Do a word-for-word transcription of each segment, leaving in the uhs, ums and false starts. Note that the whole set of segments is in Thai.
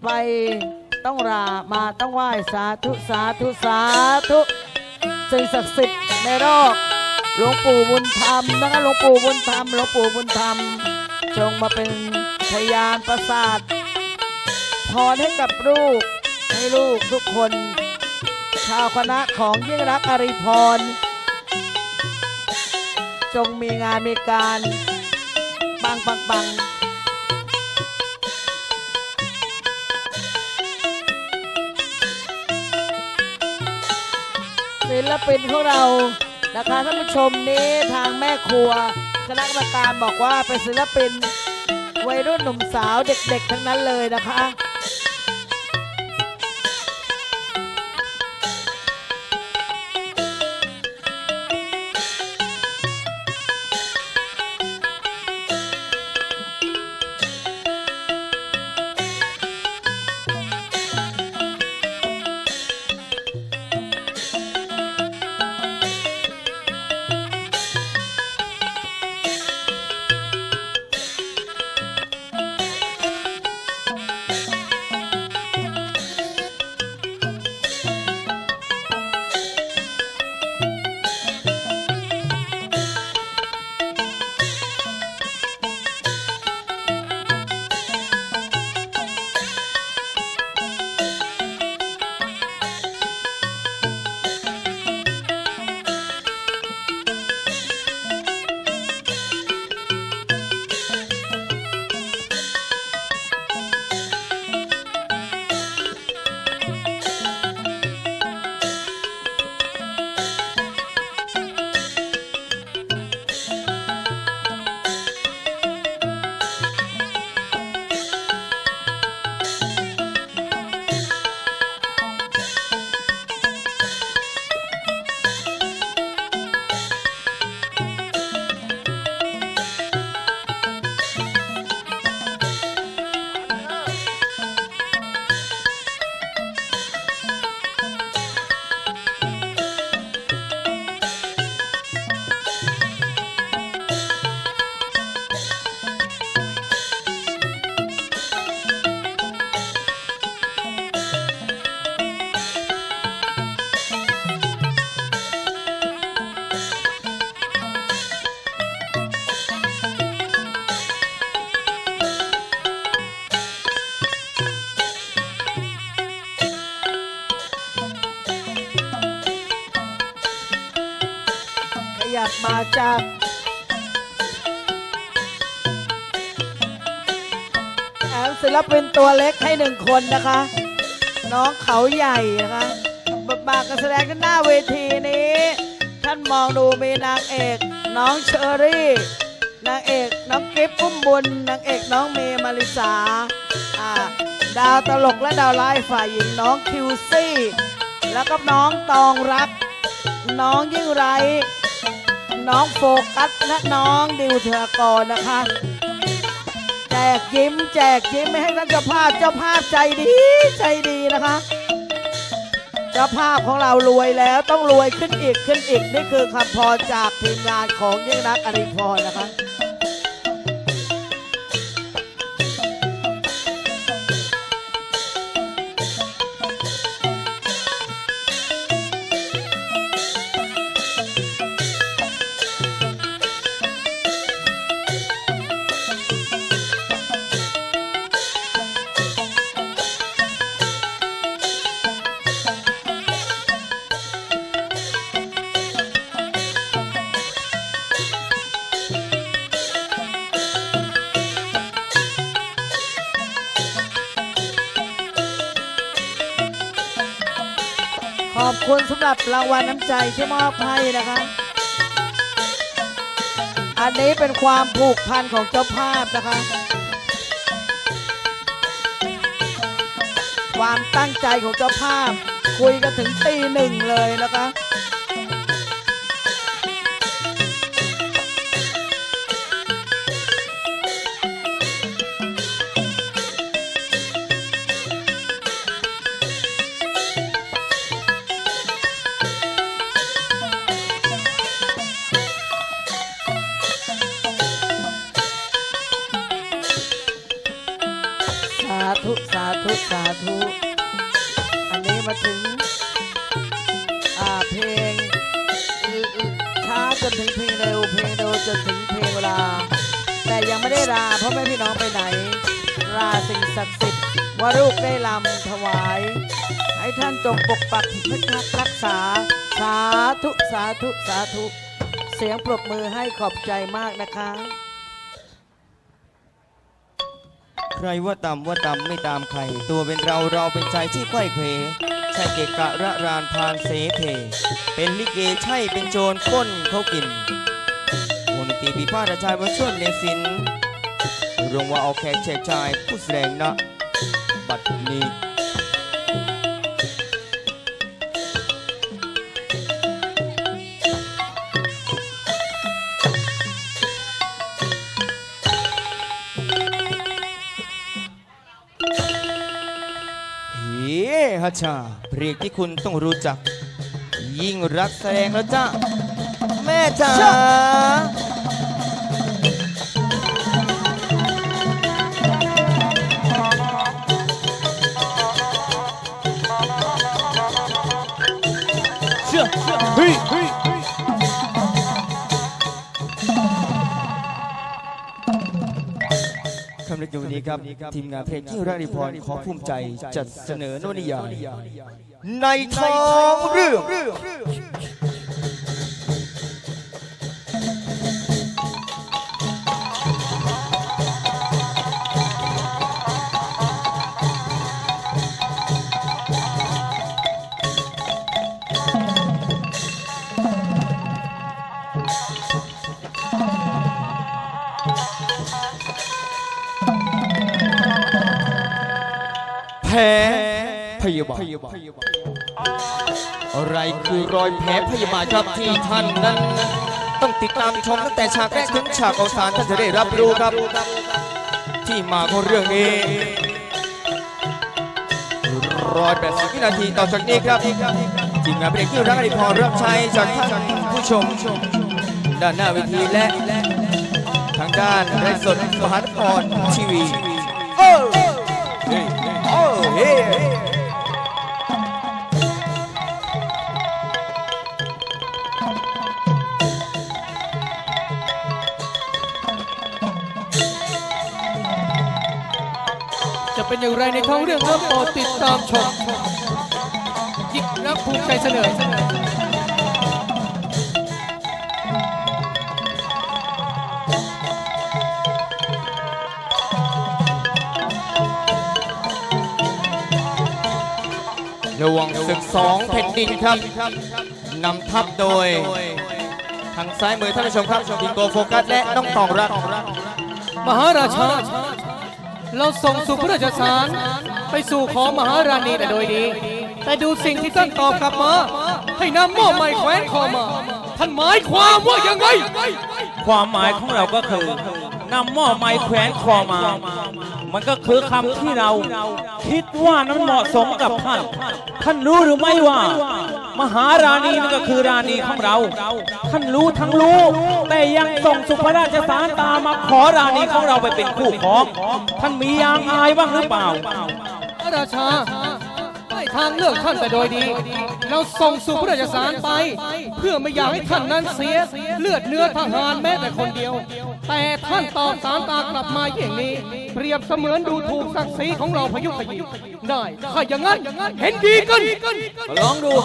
ไปต้องลามาต้องไหว้สาธุสาธุสาธุสิ่งศักดิ์สิทธิ์ในโลกหลวงปู่บุญธรรมนะคะหลวงปู่บุญธรรมหลวงปู่บุญธรรมจงมาเป็นพยานประสาทพรให้กับลูกให้ลูกทุกคนชาวคณะของยิ่งรักอารีพรจงมีงานมีการปังปังปังศิลปินของเรานะคะท่านผู้ชมนี้ทางแม่ครัวคณะกรรมการบอกว่าเป็นศิลปินวัยรุ่นหนุ่มสาวเด็กๆทั้งนั้นเลยนะคะอยากมาจากแถมศิลปินตัวเล็กให้หนึ่งคนนะคะน้องเขาใหญ่นะคะบทบาทการแสดงที่หน้าเวทีนี้ท่านมองดูมีนางเอกน้องเชอรี่นางเอกน้องกิฟต์พุ่มบุญนางเอกน้องเมย์มาริสาดาวตลกและดาวไลฟ์ฝ่ายหญิงน้องคิวซี่แล้วก็น้องตองรักน้องยิ่งไรน้องโฟกัสและน้องดิวเทอกรนะคะแจกยิ้มแจกยิ้มไม่ให้ท่านเจ้าภาพเจ้าภาพใจดีใจดีนะคะเจ้าภาพของเรารวยแล้วต้องรวยขึ้นอีกขึ้นอีกนี่คือคำพรจากทีมงานของยิ่งรักอารีพรนะคะขอบคุณสำหรับรางวัลน้ำใจที่มอบให้นะคะอันนี้เป็นความผูกพันของเจ้าภาพนะคะความตั้งใจของเจ้าภาพคุยกันถึงตีหนึ่งเลยนะคะสาธุสาธุสาธุอันนี้มาถึงอ่าเพลงช้าจนถึงเพลงเร็วเพลงเร็วจนถึงเพลงเวลาแต่ยังไม่ได้ลาเพราะแม่พี่น้องไปไหนลาสิ่งศักดิ์สิทธิ์ว่าลูกได้ลำถวายให้ท่านจงปกปักรักษาสาธุสาธุสาธุเสียงปรบมือให้ขอบใจมากนะคะใครว่าต่ำว่าต่ำไม่ตามใครตัวเป็นเราเราเป็นใจที่ไขว้เขวใช่เกะกะระรานพานเสเพเป็นลิเกใช่เป็นโจรก้นเขากินโมนตีปีพาดชายว่าช่วยเลสินรงว่าเอาแขกแจกชายผู้แสดงนะบัดนี้ฮัชชาเพลงที่คุณต้องรู้จักยิ่งรักแสดงแล้วจ้าแม่จ๋าเชื่อเชื่อเฮ้ยเฮ้ยคำเล็กวันนี้ครับทีมงานเพลงที่ราริพรขอภูมิใจจัดเสนอนวนิยายในท้องเรื่องแผลพยาบาทอะไรคือรอยแผลพยาบาทครับที่ท่านนั้นต้องติดตามชมตั้งแต่ฉากแรกถึงฉากอวสานท่านจะได้รับรู้ครับที่มาของเรื่องนี้ร้อยแปดสิบวินาทีต่อจากนี้ครับทีมงานเพลงที่รักอริพรรับใช้จากท่านผู้ชมด้านหน้าเวทีและทางด้านไร้สดมหานครทีวีโอ้โอ้เฮ้จะเป็นอย่างไรในท้องเรื่องก็โปรดติดตามชมยิ่งรักภูมิใจเสนอระวังศึกสองแผ่นดินครับนำทัพโดยทางซ้ายมือท่านผู้ชมครับบิงโกโฟกัสและน้องตองรักมหาราชาเราส่งสุพระราชสารไปสู่ขอมหาราณีแต่โดยดีแต่ดูสิ่งที่ท่านตอบกลับมาให้นำหม้อไม้แขวนคอมาท่านหมายความว่ายังไงความหมายของเราก็คือนำหม้อไม้แขวนคอมามันก็คือคำที่เราคิดว่านั้นเหมาะสมกับท่านท่านรู้หรือไม่ว่ามหาราณีนั่นก็คือราณีของเราท่านรู้ทั้งรู้แต่ยังส่งสุภราชสารตามมาขอราณีของเราไปเป็นคู่ครองท่านมียางอายบ้างหรือเปล่าพระราชาให้ทางเลือกท่านแต่โดยดีเราส่งสุภราชสารไปเพื่อไม่อยากให้ท่านนั้นเสียเลือดเนื้อทหารแม้แต่คนเดียวแต่ท่านตอบสารตากลับมาอย่างนี้เปรียบเสมือนดูถูกศักดิ์ศรีของเราพยุทยีได้ถ้าอย่างนั้นเห็นดีกันลองดู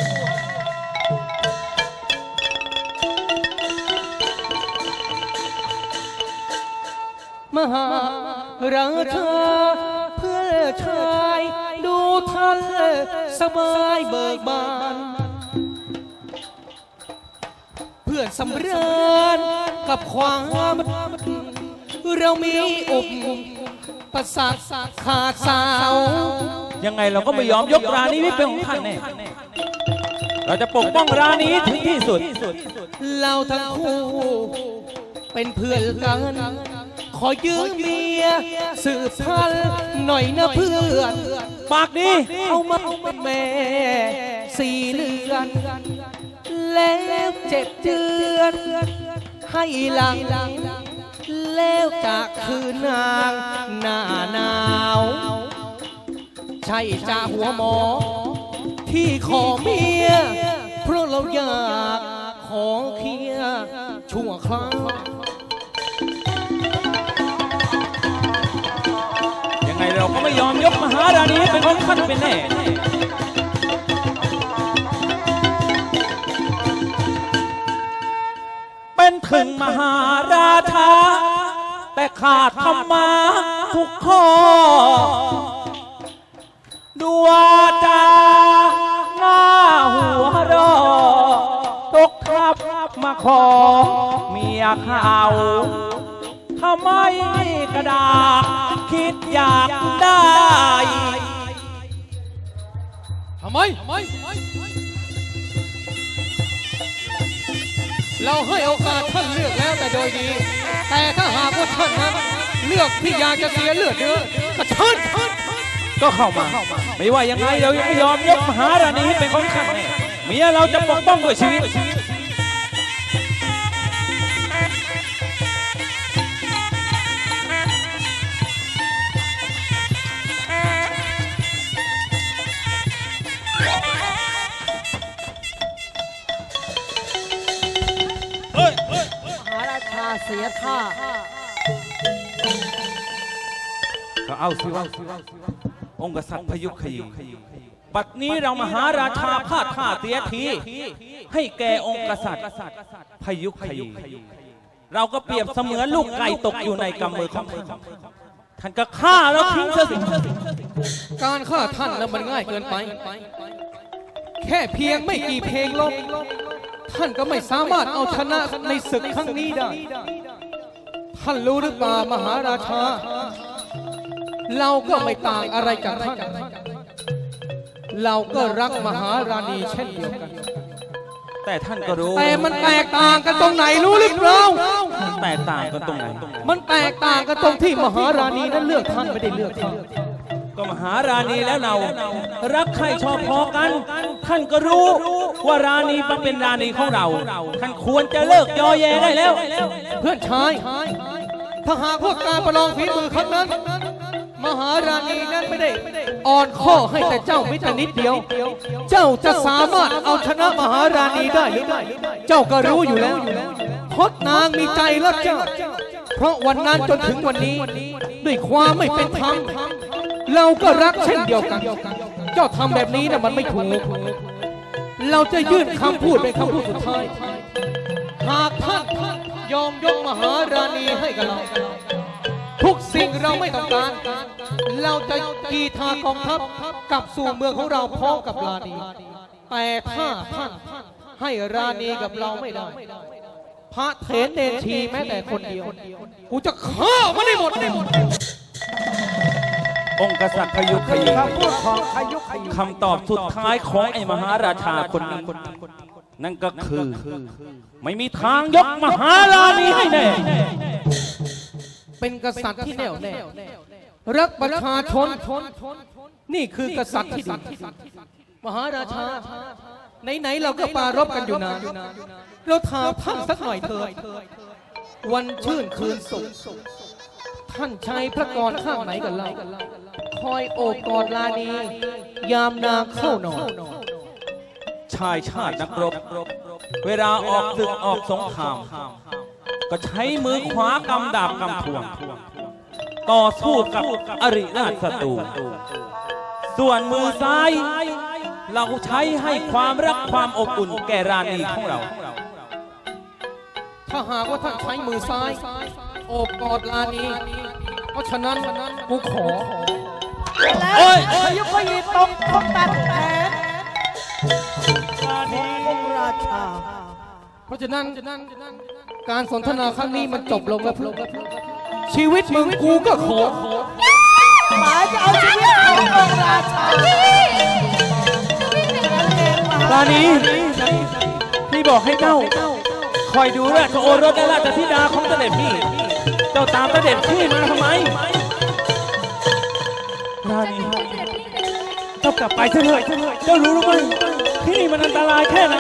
มหาราชาเพื่อชายดูท่านสบายเบิกบานเพื่อสำราญกับความเรามีอุปปสรรคขาดสาวยังไงเราก็ไม่ยอมยกราณีไว้เป็นของท่านแน่เราจะปกป้องราณีถึงที่สุดเราทั้งคู่เป็นเพื่อนกันขอยืมเมียสืบพันธุ์หน่อยนะเพื่อนปากดีเอามาเป็นแม่สี่เดือนแล้วเจ็ดเดือนให้หลังแล้วจากคืนนางหน้าหนาวใช่จ่าหัวหมอที่ขอเมียเพราะเราอยากขอเคลียร์ชั่วคราวยังไงเราก็ไม่ยอมยกมหาราณีเป็นของท่านเป็นแน่เป็นถึงมหาราชาแต่ขาดธรรมะทุกข้อดูว่าจาหน้าหัวรอตกทับมาขอเมียเขาทำไมกระดาษคิดอยากได้ทำไมเราให้โอกาสท่านเลือกแล้วแต่โดยดีแต่ถ้าหากว่าท่านนั้นเลือกที่อยากจะเสียเลือดเนื้อก็เชิญก็เข้ามาไม่ว่ายังไงเรายังไม่ยอมยกมหาราณีให้เป็นของท่านแน่เมียเราจะปกป้องด้วยชีวิตมหาราชาเสียท่าก็เอาสิว่าองค์กษัตริย์พยุคยีบัดนี้เรามหาราชาพลาดท่าเสียทีให้แก่องค์กษัตริย์พยุคยีเราก็เปรียบเสมือนลูกไก่ตกอยู่ในกำมือของท่านท่านก็ฆ่าแล้วทิ้งเสียสิการฆ่าท่านนั้นมันง่ายเกินไปแค่เพียงไม่กี่เพลงลบท่านก็ไม่สามารถเอาชนะในศึกครั้งนี้ได้ท่านรู้หรือเปล่ามหาราชาเราก็ไม่ต่างอะไรกับท่านเราก็รักมหาราณีเช่นเดียวกันแต่ท่านก็รู้แต่มันแตกต่างกันตรงไหนรู้หรือเปล่าแตกต่างกันตรงไหนมันแตกต่างกันตรงที่มหาราณีนั้นเลือกท่านไม่ได้เลือกท่านก็มหาราณีแล้วเรารักใครชอบพอกันท่านก็รู้ว่าราณีเป็นราณีของเราท่านควรจะเลิกยอแยได้แล้วเพื่อนชายถ้าหากพวกการประลองฝีมือครั้งนั้นมหาราณีนั้นไม่ได้อ่อนข้อให้แต่เจ้ามิตรนิดเดียวเจ้าจะสามารถเอาชนะมหาราณีได้หรือไม่เจ้าก็รู้อยู่แล้วพจนางมีใจรักเจ้าเพราะวันนั้นจนถึงวันนี้ด้วยความไม่เป็นธรรมเราก็รักเช่นเดียวกันเจ้าทำแบบนี้นะมันไม่ถูกเราจะยื่นคำพูดเป็นคำพูดสุดท้ายหากท่านยอมยกมหาราณีให้กับเราทุกสิ่งเราไม่ต้องการเราจะกีทากองทัพกลับสู่เมืองของเราพร้อมกับราณีแต่ถ้าท่านให้ราณีกับเราไม่ได้พระเถรเนรชีแม้แต่คนเดียวกูจะฆ่ามันให้หมดองค์กษัตริย์พยุคยีคำตอบสุดท้ายของไอ้มหาราชาคนนี้นั่นก็คือไม่มีทางยกมหาราณีให้แน่เป็นกษัตริย์ที่แน่วแน่รักประชาชนนี่คือกษัตริย์ที่ดีมหาราชาไหนๆเราก็ปารบกันอยู่นานเราถามท่านสักหน่อยเถิดวันชื่นคืนสุขท่านใช้พระกรข้างไหนกันเล่าคอยโอบกอดราณียามนางเข้านอนชายชาตินักรบเวลาออกศึกออกสงครามก็ใช้มือขวากำดาบกำทวงต่อสู้กับอริราชศัตรูส่วนมือซ้ายเราใช้ให้ความรักความอบอุ่นแก่ราณีของเราถ้าหากว่าท่านใช้มือซ้ายโอบกอดราณีเพราะฉะนั้นกูขอแล้วพยุคยีตรงตรงตัดแขนราณีองค์ราชาเพราะฉะนั้นการสนทนาครั้งนี้มันจบลงแล้วชีวิตมึงกูก็ขอหมายจะเอาชีวิตขององค์ราชาราณีพี่บอกให้เจ้าคอยดูราชโอรสและราชธิดาของเสด็จพี่เจ้าตามเสด็จพี่มาทำไมราณีเจ้ากลับไปเถอะเจ้ารู้หรือไม่ที่นี่มันอันตรายแค่ไหน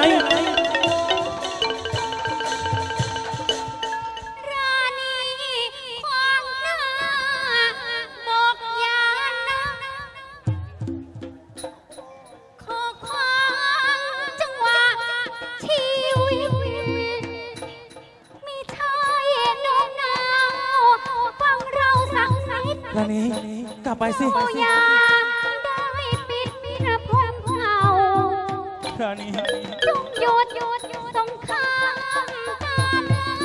กลับไปสิกูอยากได้ปิดกระพงเผาราณีจงหยุดสงครามกัน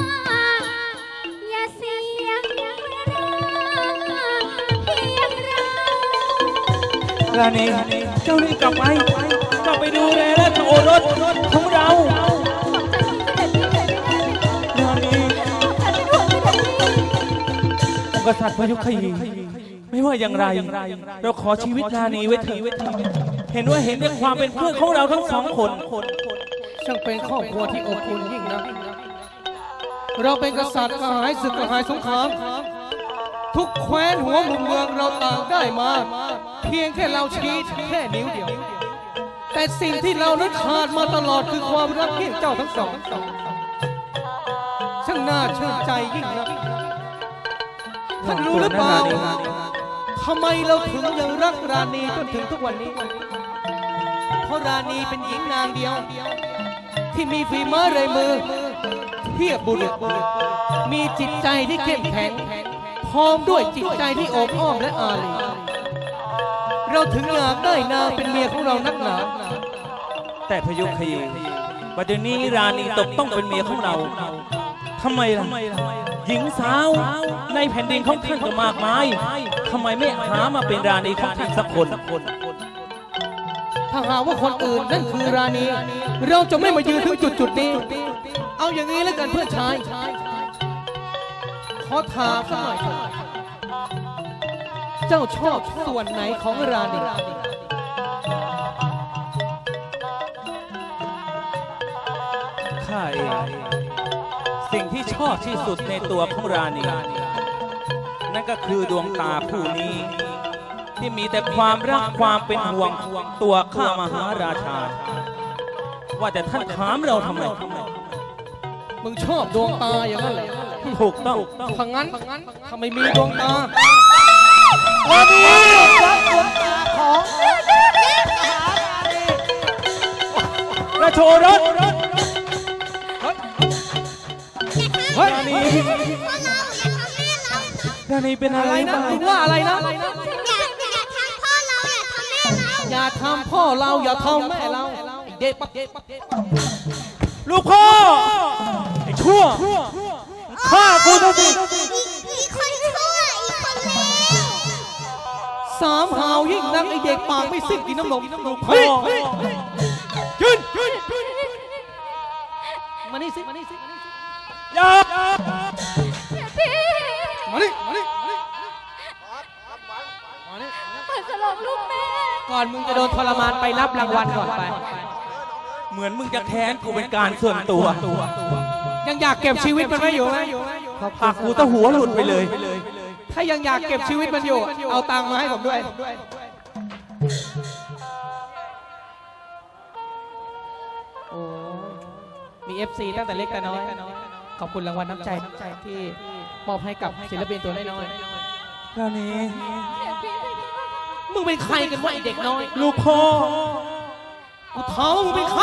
อย่าเสียงร้องเพียงเราราณีเจ้ารีบกลับไปกลับไปดูแลและโอรสของเราราณีองค์กษัตริย์พยุคยีไม่ว่าอย่างไรเราขอชีวิตราณีไว้เถิดเห็นว่าเห็นในความเป็นเพื่อนของเราทั้งสองคนช่างเป็นครอบครัวที่อบอุ่นยิ่งนะเราเป็นกษัตริย์กระหายศึกกระหายสงครามทุกแคว้นหัวมุมเมืองเราต่างได้มา เพียงแค่เราชี้แค่นิ้วเดียวแต่สิ่งที่เรานั้นขาดมาตลอดคือความรักเพียงเจ้าทั้งสองช่างน่าชื่นใจยิ่งนะท่านรู้หรือเปล่าทำไมเราถึงยังรักราณีจนถึงทุกวันนี้เพราะราณีเป็นหญิงนางเดียวที่มีฝีมือเรมือเทียบบุรุษมีจิตใจที่เข้มแข็งพร้อมด้วยจิตใจที่โอบอ้อมและอารีเราถึงอยากได้นางเป็นเมียของเรานักหนาแต่พยุคยีประเดี๋ยวนี้ราณีตกต้องเป็นเมียของเราทำไมล่ะหญิงสาวในแผ่นดินของท่านก็มากมายทำไมไม่หามาเป็นราณีของท่านสักคนถ้าหากว่าคนอื่นนั่นคือราณีเราจะไม่มายืนถึงจุดจุดนี้เอาอย่างนี้แล้วกันเพื่อนชายขอถามสักหน่อยเจ้าชอบส่วนไหนของราณีข้าเองสิ่งที่ชอบที่สุดในตัวของราณีนั่นก็คือดวงตาคู่นี้ที่มีแต่ความรักความเป็นห่วงตัวข้ามหาราชาว่าแต่ท่านถามเราทำไมมึงชอบดวงตาอย่างนั้นเหรอถูกต้องถ้างั้นถ้าไม่มีดวงตาวันนี้รับดวงตาของมหาราณีราชโอรสเฮ้ยราณีราณีเป็นอะไรอะไรนะบ้างมึงว่าอะไรนะอย่าทำพ่อเราอย่าทำแม่เราอย่าทำพ่อเราอย่าทำแม่เราเด็กปักเด็กปักเด็กปักลูกพ่อไอ้ชั่วฆ่ากูทุกทีอีกคนชั่วอีกคนเลวสามหาวยิ่งนักไอเด็กปากไม่สิ้นกินน้ำนมเฮ้ยยืนมานี่สิมานี่สิอย่าพี่มานี่มานี่มานี่มานี่มันจะหลอกลูกแม่ก่อนมึงจะโดนทรมานไปรับรางวัลก่อนไปเหมือนมึงจะแค้นกูเป็นการส่วนตัวยังอยากเก็บชีวิตมันไว้อยู่ไหมปากกูตะหัวหลุดไปเลยถ้ายังอยากเก็บชีวิตมันอยู่ เอาตังค์มาให้ผมด้วยโอ้มี เอฟ ซี ตั้งแต่เล็กแต่น้อยขอบคุณรางวัลน้ำใจที่มอบให้กับศิลปินตัวน้อยราณีๆมึงเป็นใครกันวะไอเด็กน้อยลูกพ่อกูถามว่ามึงเป็นใคร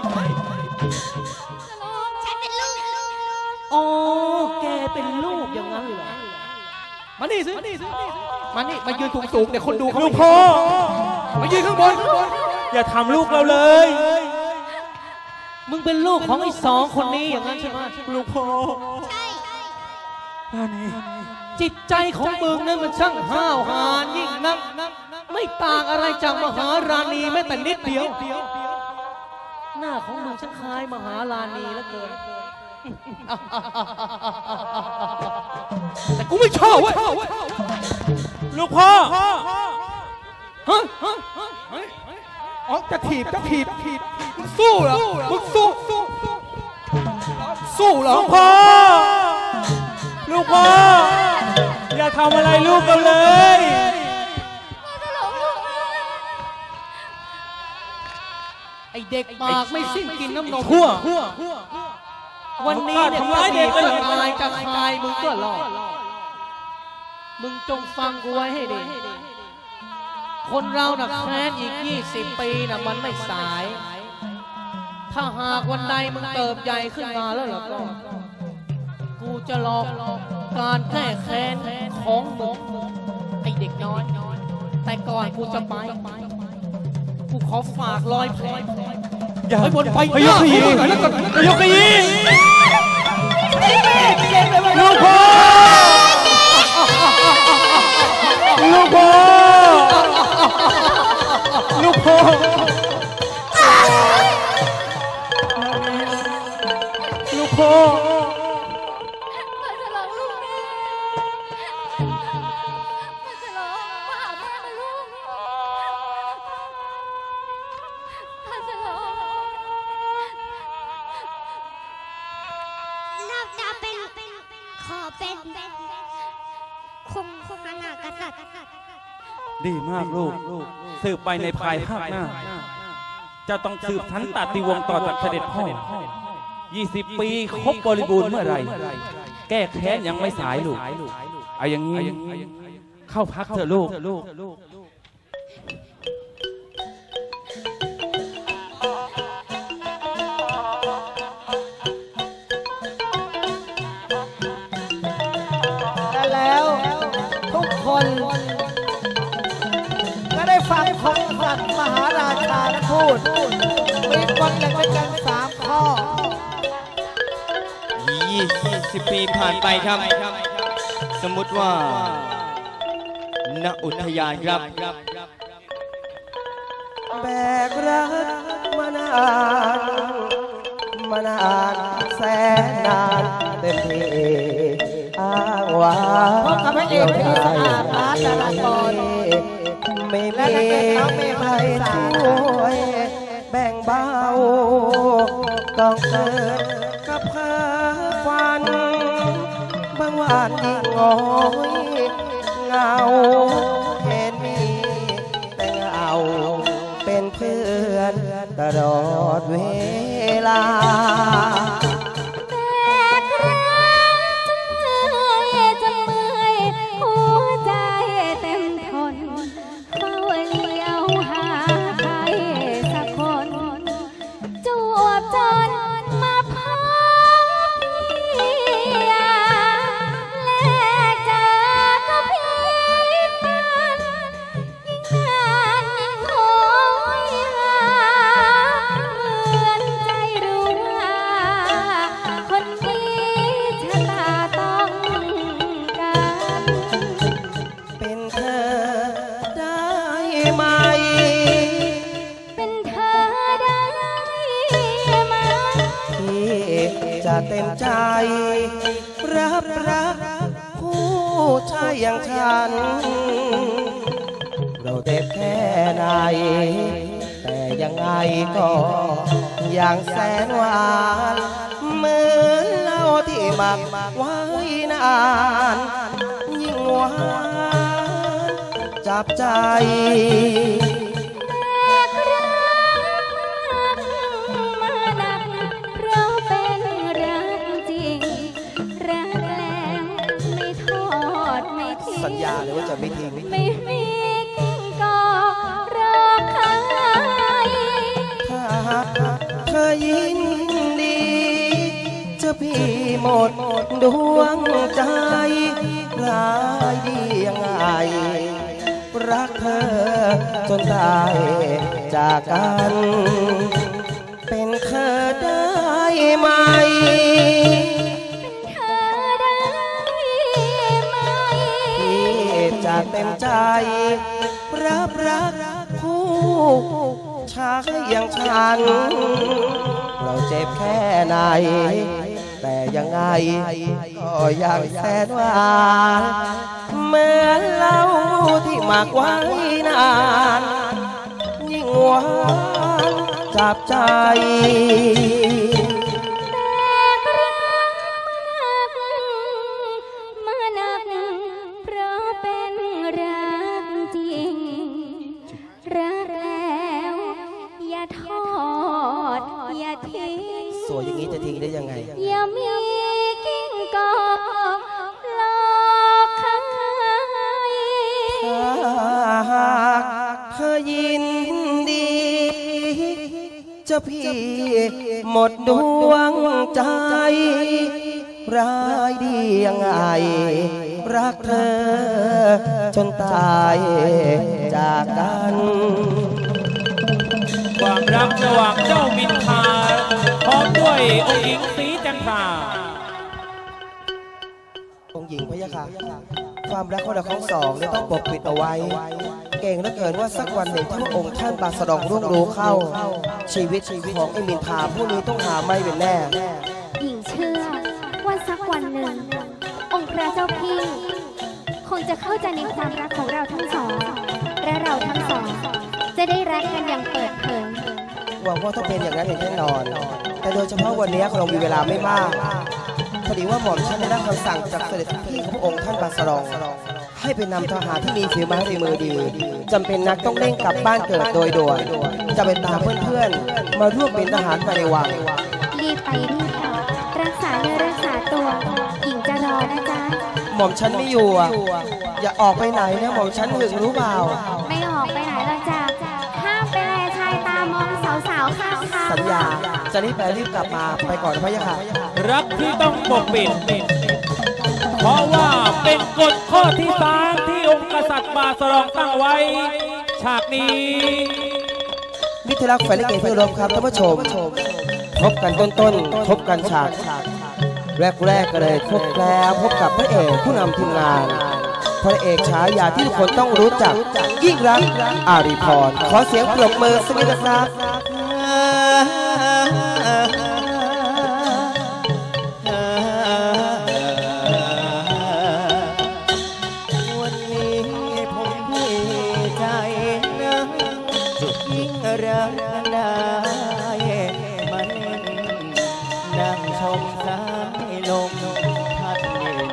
ฉันเป็นลูกอ๋อแกเป็นลูกอย่างนั้นเหรอมานี่สิมานี่มายืนสูงๆเดี๋ยวคนดูเขาลูกพ่อมายืนข้างบนอย่าทำลูกเราเลยมึงเป็นลูกของไอ้สองคนนี้อย่างนั้นใช่ไหมลูกพ่อใช่ราณีจิตใจของมึงนั้นมันช่างห้าวหาญยิ่งนักไม่ต่างอะไรจากมหาราณีแม้แต่นิดเดียว หน้าของมึงช่างคล้ายมหาราณีเหลือเกิน แต่กูไม่ชอบเว้ยลูกพ่อฮะฮะอ๋อจะถีบจะถีบมึงสู้เหรอมึงสู้สู้สู้เหรอลูกพ่อ ลูกพ่อ อย่าทำอะไรลูกเราเลยจะหลอกลูกแม่ไอเด็กปากไม่สิ้นกินน้ำนมชั่ววันนี้เนี่ยทำร้ายเด็กเลยจะตายจะคายมึงก็รอดมึงจงฟังกูไว้ให้ดีคนเราน่ะแค้นอีกยี่สิบปีน่ะมันไม่สาย ถ้าหากวันใดมึงเติบใหญ่ขึ้นมาแล้วล่ะก็กูจะรอการแก้แค้นของมึงไอ้เด็กน้อยแต่ก่อนกูจะไปกูขอฝากรอยแผลไปบนไปพยกขยี้แล้วก็พยกขยี้ลูกพ่อลูกพ่อลูกพ่อลูกพ่อมาฉลองลูกแม่มาฉลองมาหาแม่นะลูกมาฉลองนับจะเป็นขอเป็นคงคงนากษัตริย์ดีมากลูกสืบไปในภายภาคหน้าจะต้องสืบทันตติวงศ์ต่อจากเสด็จพ่อยี่สิบปีครบบริบูรณ์เมื่อไรแก้แค้นยังไม่สายลูกเอาอย่างนี้เข้าพักเถอะลูกและแล้วทุกคนก็ได้ฟังคำสัตย์มหาราชานั้นพูดมีกฎเหล็กด้วยกันสามข้อยี่สิบปีผ่านไปครับ สมมติว่าณอุทยานครับแบกรักมานานมานานแสนนานเต็มที่อ้างว่าพบกับพระเอกเพลงสะอาดอาร์ตดารากรไม่มีใครช่วยแบ่งเบาต้องเกิดกับเพ้อฝันบางวันยิ่งงอยเงาเห็นมีแต่เงาเป็นเพื่อนตลอดเวลาแบกรักจนเหนื่อยจะเมื่อยหัวใจเต็มทนเฝ้าเลี้ยวหาใครสักคนจวบจนมาพบพี่แลกเจอก็พี่ฝันยิ่งนานยิ่งโหยหาเหมือนใจรู้ว่าคนนี้ชะตาต้องการเป็นเธอได้ไหมเป็นเธอได้ไหมที่จะเต็มใจ รับรักผู้ชายอย่างฉัน เราเจ็บแค่ไหน แต่ยังไงก็อย่างแสนหวานเหมือนเหล้าที่หมักไว้นาน ยิ่งหวานจับใจแบกรักมาหนักเพราะเป็นรักจริง รักแล้วไม่ทอดไม่ทิ้งสัญญาเลยว่าจะไม่ทิ้งไม่มีกิ้งก่อรอใครถ้าเธอยินดีจะพี่หมดดวงใจร้ายดียังไง รักเธอจนได้จากกัน เป็นเธอได้ไหมเธอได้ไหมที่จะเต็มใจ รับรักผู้ชายอย่างฉัน เราเจ็บแค่ไหน แต่ยังไงก็ยังแสนหวานเหมือนเหล้าที่หมักไว้นาน ยิ่งหวานจับใจมาหนักเพราะเป็นรักจริง รักแล้วอย่าทอดอย่าทิ้งสวยอย่างนี้จะทิ้งได้ยังไงอย่ามีกิ้งก่อหลอกใครถ้าหากเธอยินดี จะพี่หมดดวงใจ ร้ายดียังไงรักเธอจนตายจากกันความรักระหว่างเจ้ามินทาพร้อมด้วยองค์หญิงศรีจันทราองค์หญิงพะยะค่ะความรักของเราทั้งสองเนี่ยต้องปกปิดเอาไว้ เก่งเหลือเกินว่าสักวันหนึ่งถ้าพระองค์ท่านบาสดองร่วงรู้เข้า ชีวิตของไอ้มินทาผู้นี้ต้องหาไม่เป็นแน่หญิงเชื่อว่าสักวันหนึ่ง องค์พระเจ้าพี่คงจะเข้าใจในความรักของเราทั้งสอง และเราทั้งสอง จะได้รักกันอย่างเปิดเผยหวังว่าต้องเป็นอย่างนั้นอย่างแน่นอน แต่โดยเฉพาะวันนี้เรามีเวลาไม่มากพอดีว่าหม่อมฉันได้รับคำสั่งจากเสด็จพี่ของพระองค์ท่านบาสดองให้ไปนำทหารที่มีฝีไม้ฝีมือดีจำเป็นนักต้องเร่งกลับบ้านเกิดโดยด่วนจะไปตามเพื่อนๆมาร่วมเป็นทหารภายในวังรีบไปรีบกลับรักษาเนื้อรักษาตัว หญิงจะรอนะจ๊ะหม่อมฉันไม่อยู่อ่ะอย่าออกไปไหนนะหม่อมฉันหึงรู้เปล่าไม่ออกไปไหนหรอกจ้ะห้ามไปแลชายตามองสาวๆข้างทางสัญญาจะรีบไปรีบกลับมาไปก่อนพะยะค่ะรักที่ต้องปกปิดเพราะว่าเป็นกฎข้อที่สามที่องค์กษัตริย์บาสรองตั้งไว้ฉากนี้มิตรรักแฟนลิเกเพื่อรบครับท่านผู้ชมพบกันต้นๆพบกันฉากแรกๆก็เลยพบแล้วพบกับพระเอกผู้นำทีมงานพระเอกฉายาที่ทุกคนต้องรู้จักยิ่งรักอารีพรขอเสียงปรบมือสักนิดนะครับวันนี้ผมดีใจนะยิ่งรักได้มันนั่งชมสายลมพัดเย็น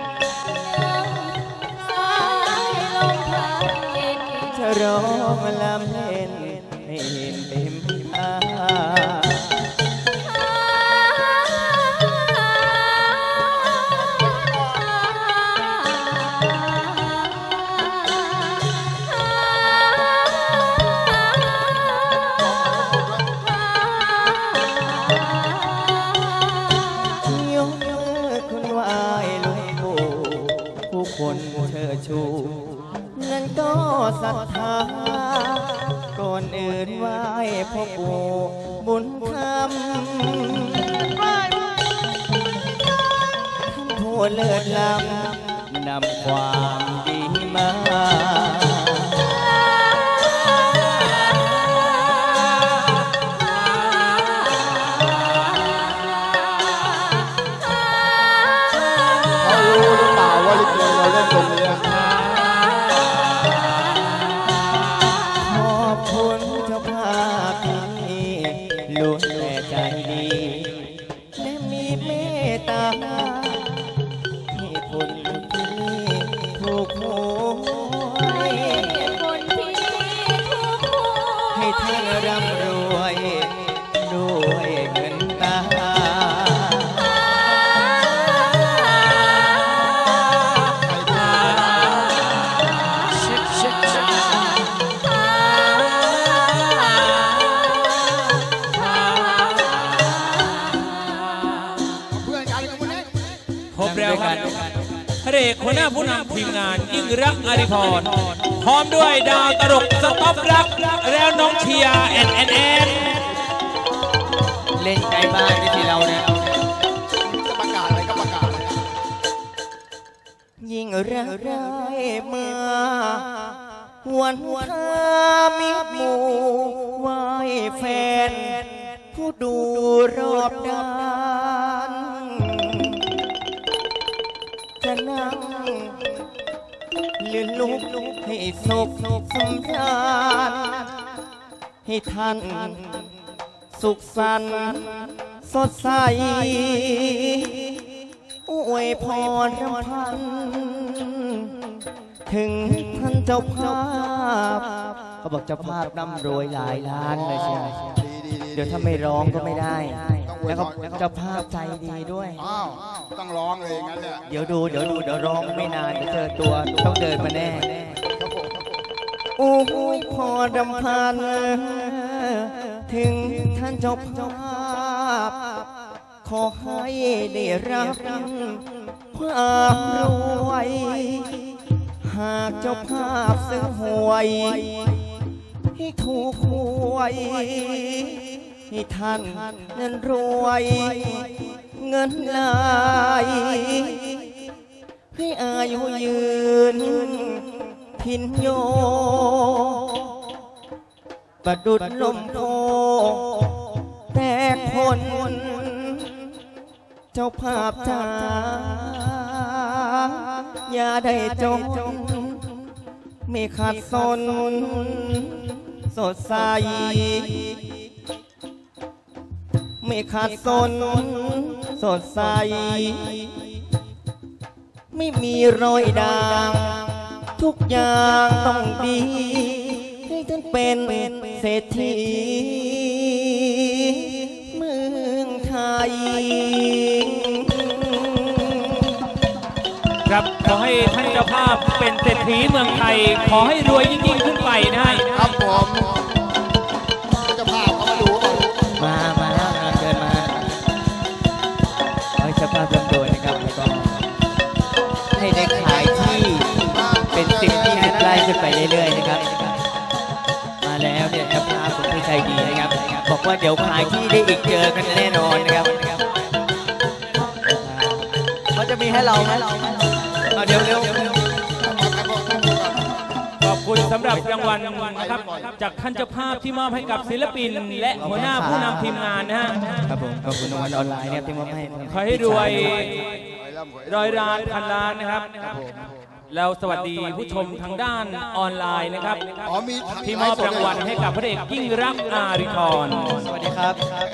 จะร้องลำเล่นให้เห็นเต็มตาคนเธอชูนั้นก็ศรัทธาก่อนอื่นไหว้พ่อปู่บุญธรรมท่านผู้เลิศล้ำนำความดีมาขอบคุณเจ้าภาพที่ล้วนแต่ใจดีและมีเมตตาให้คนที่ถูกหวยให้ท่านร่ำรวยด้วยเงินตาพบแล้วครับพระเอกหัวหน้าผู้นำทีมงานยิ่งรักอาริพรพร้อมด้วยดาวตลกสต๊อปรักแล้วน้องเชียร์แอนแอนแอนเล่นใจบ้านที่เราเนี่ยประกาศอะไรก็ประกาศยิ่งรักร้ายมาวันทามิตรหมู่ไหวแฟนผู้ดูรอบด้านจะนั่งหรือลุกให้สุขสำราญให้ท่านสุขสันต์สดใสอวยพรรำพันถึงท่านเจ้าภาพเขาบอกเจ้าภาพร่ำรวยหลายล้านเลยใช่ไหมเดี๋ยวถ้าไม่ร้องก็ไม่ได้แล้วก็เจ้าภาพใจดีด้วยอ้าวต้องร้องเลยงั้นเนี่ยเดี๋ยวดูเดี๋ยวดูเดี๋ยวร้องไม่นานเดี๋ยวเจอตัวต้องเดินมาแน่โอ้ยพอรำพันถึงท่านเจ้าภาพขอให้ได้รับความรวยหากเจ้าภาพซื้อหวยให้ถูกหวยให้ท่านเงินรวยเงินไหลให้อายุยืนพินโยประดุดลมโพแต่คนเจ้าภาพจ๋าอย่าได้จงไม่ขาดสนสดใสไม่ขาดสนสดใสไม่มีรอยด่างทุกอย่างต้องดีให้ท่านเป็นเศรษฐีเมืองไทยครับขอให้ท่านเจ้าภาพเป็นเศรษฐีเมืองไทยขอให้รวยยิ่งยิ่งขึ้นไปนะฮะครับผมเจ้าภาพเขามาดูก่อนมามาเชิญมาให้เจ้าภาพร่ำรวยนะครับแล้วก็ให้ได้ขายที่เป็นสิ่งที่ใกล้ขึ้นไปเรื่อยๆนะครับมาแล้วเนี่ยเจ้าภาพผมผู้ใจดีนะครับบอกว่าเดี๋ยวขายที่ได้อีกเจอกันแน่นอนนะครับเขาจะมีให้เราไหมเอาเดี๋ยวเร็วขอบคุณสำหรับรางวัลนะครับจากท่านเจ้าภาพที่มอบให้กับศิลปินและหัวหน้าผู้นำทีมงานนะฮะครับผมขอบคุณรางวัลออนไลน์เนี่ยที่มอบให้ขอให้รวยร้อยล้านพันล้านนะครับแล้วสวัสดีผู้ชมทางด้านออนไลน์นะครับอ๋อมีที่มอบรางวัลให้กับพระเอกยิ่งรักอาริธรสวัสดีครับ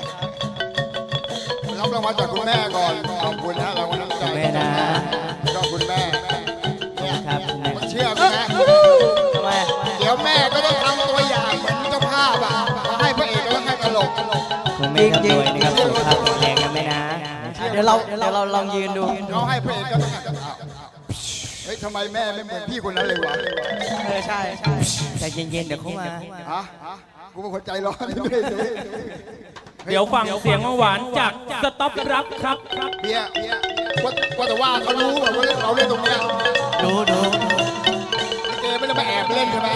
รับรางวัลจากคุณแม่ก่อนขอบคุณนะรางวัลน้ำใจแม่นะก็คุณแม่เนี่ยครับแม่มันเชื่อไหมทำไมเดี๋ยวแม่ก็ต้องทำตัวอย่างเหมือนเจ้าภาพอ่ะมาให้พระเอกก็ต้องให้ตลกคุณแม่ร่ำรวยนะครับสุขภาพแข็งแรงกันไหมนะเดี๋ยวเราเดี๋ยวเราลองยืนดูเขาให้พระเอกก็ต้องเฮ้ยทำไมแม่ไม่เหมือนพี่คนนั้นเลยวะเออใช่ใจเย็นๆเดี๋ยวเขามาฮะกูเป็นคนใจร้อนด้วยสิเดี๋ยวฟังเสียงหวานๆจากสต็อปรับครับเบียร์ว่าว่าแต่ว่าเขารู้แบบว่าเราเล่นตรงเนี้ยดูดูลิเกไม่ได้มาแอบเล่นใช่ไหม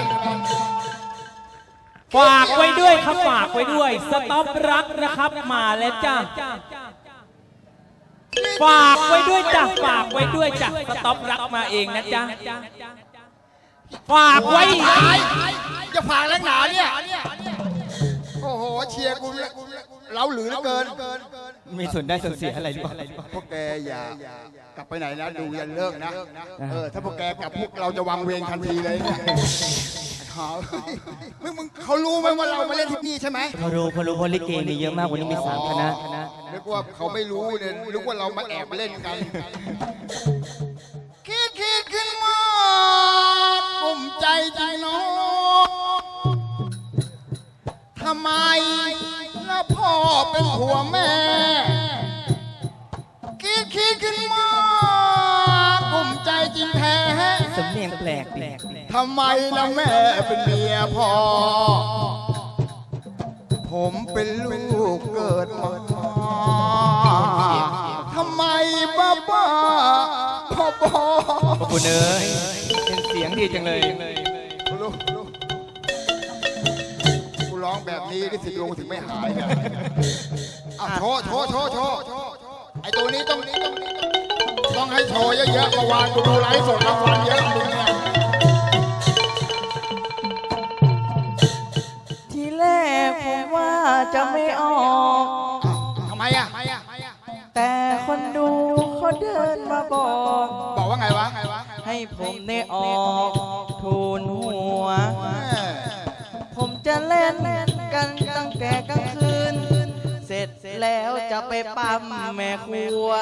ฝากไว้ด้วยครับฝากไว้ด้วยสต็อปรักนะครับมาแล้วจ้าฝากไว้ด้วยจ้ะฝากไว้ด้วยจ้ะสต็อปรักมาเองนะจ๊ะฝากไว้จะผ่านแรงหนาเนี่ยโอ้โหเชียร์กูเราหรือเกินมีส่วนได้ส่วนเสียอะไรหรือเปล่าพวกแกอย่ากลับไปไหนนะดูยันเลิกนะเออถ้าพวกแกกลับพวกเราจะวางเวงทันทีเลยเนี่ยมึงมึงเขารู้ไหมว่าเรามาเล่นที่นี่ใช่ไหมเขารู้เขารู้เพราะลิเกมีเยอะมากวันนี้มีสามคณะคณะนึกว่าเขาไม่รู้เนี่ยนึกว่าเรามาแอบเล่นกันคิดคิดขึ้นมาปุ่มใจจริงน้องทำไมแล้วพ่อเป็นผัวแม่คิดคิดขึ้นมาปุ่มใจจริงแท้สำเนียงแปลกแปลกทำไมนะแม่เป็นเมียพ่อผมเป็นลูกเกิดมาทำไมบ้าบ้าพ่อพ่อขอบคุณเอ้ยเป็นเสียงดีจังเลยลูกกูร้องแบบนี้ที่สิลงถึงไม่หายเนี่ยอ่ะโชว์โชว์โชว์โชว์ไอ้ตัวนี้ต้องต้องให้โชว์เยอะๆเมื่อวานกูดูไลฟ์สดรางวัลเยอะมึงเนี่ยทีแรกผมว่าจะไม่ออกทำไมอ่ะแต่คนดูเขาเดินมาบอกบอกว่าไงวะให้ผมได้ออกทูลหัว ผมจะเล่นกันตั้งแต่กลางคืน เสร็จแล้วจะไปปั๊มแม่ครัว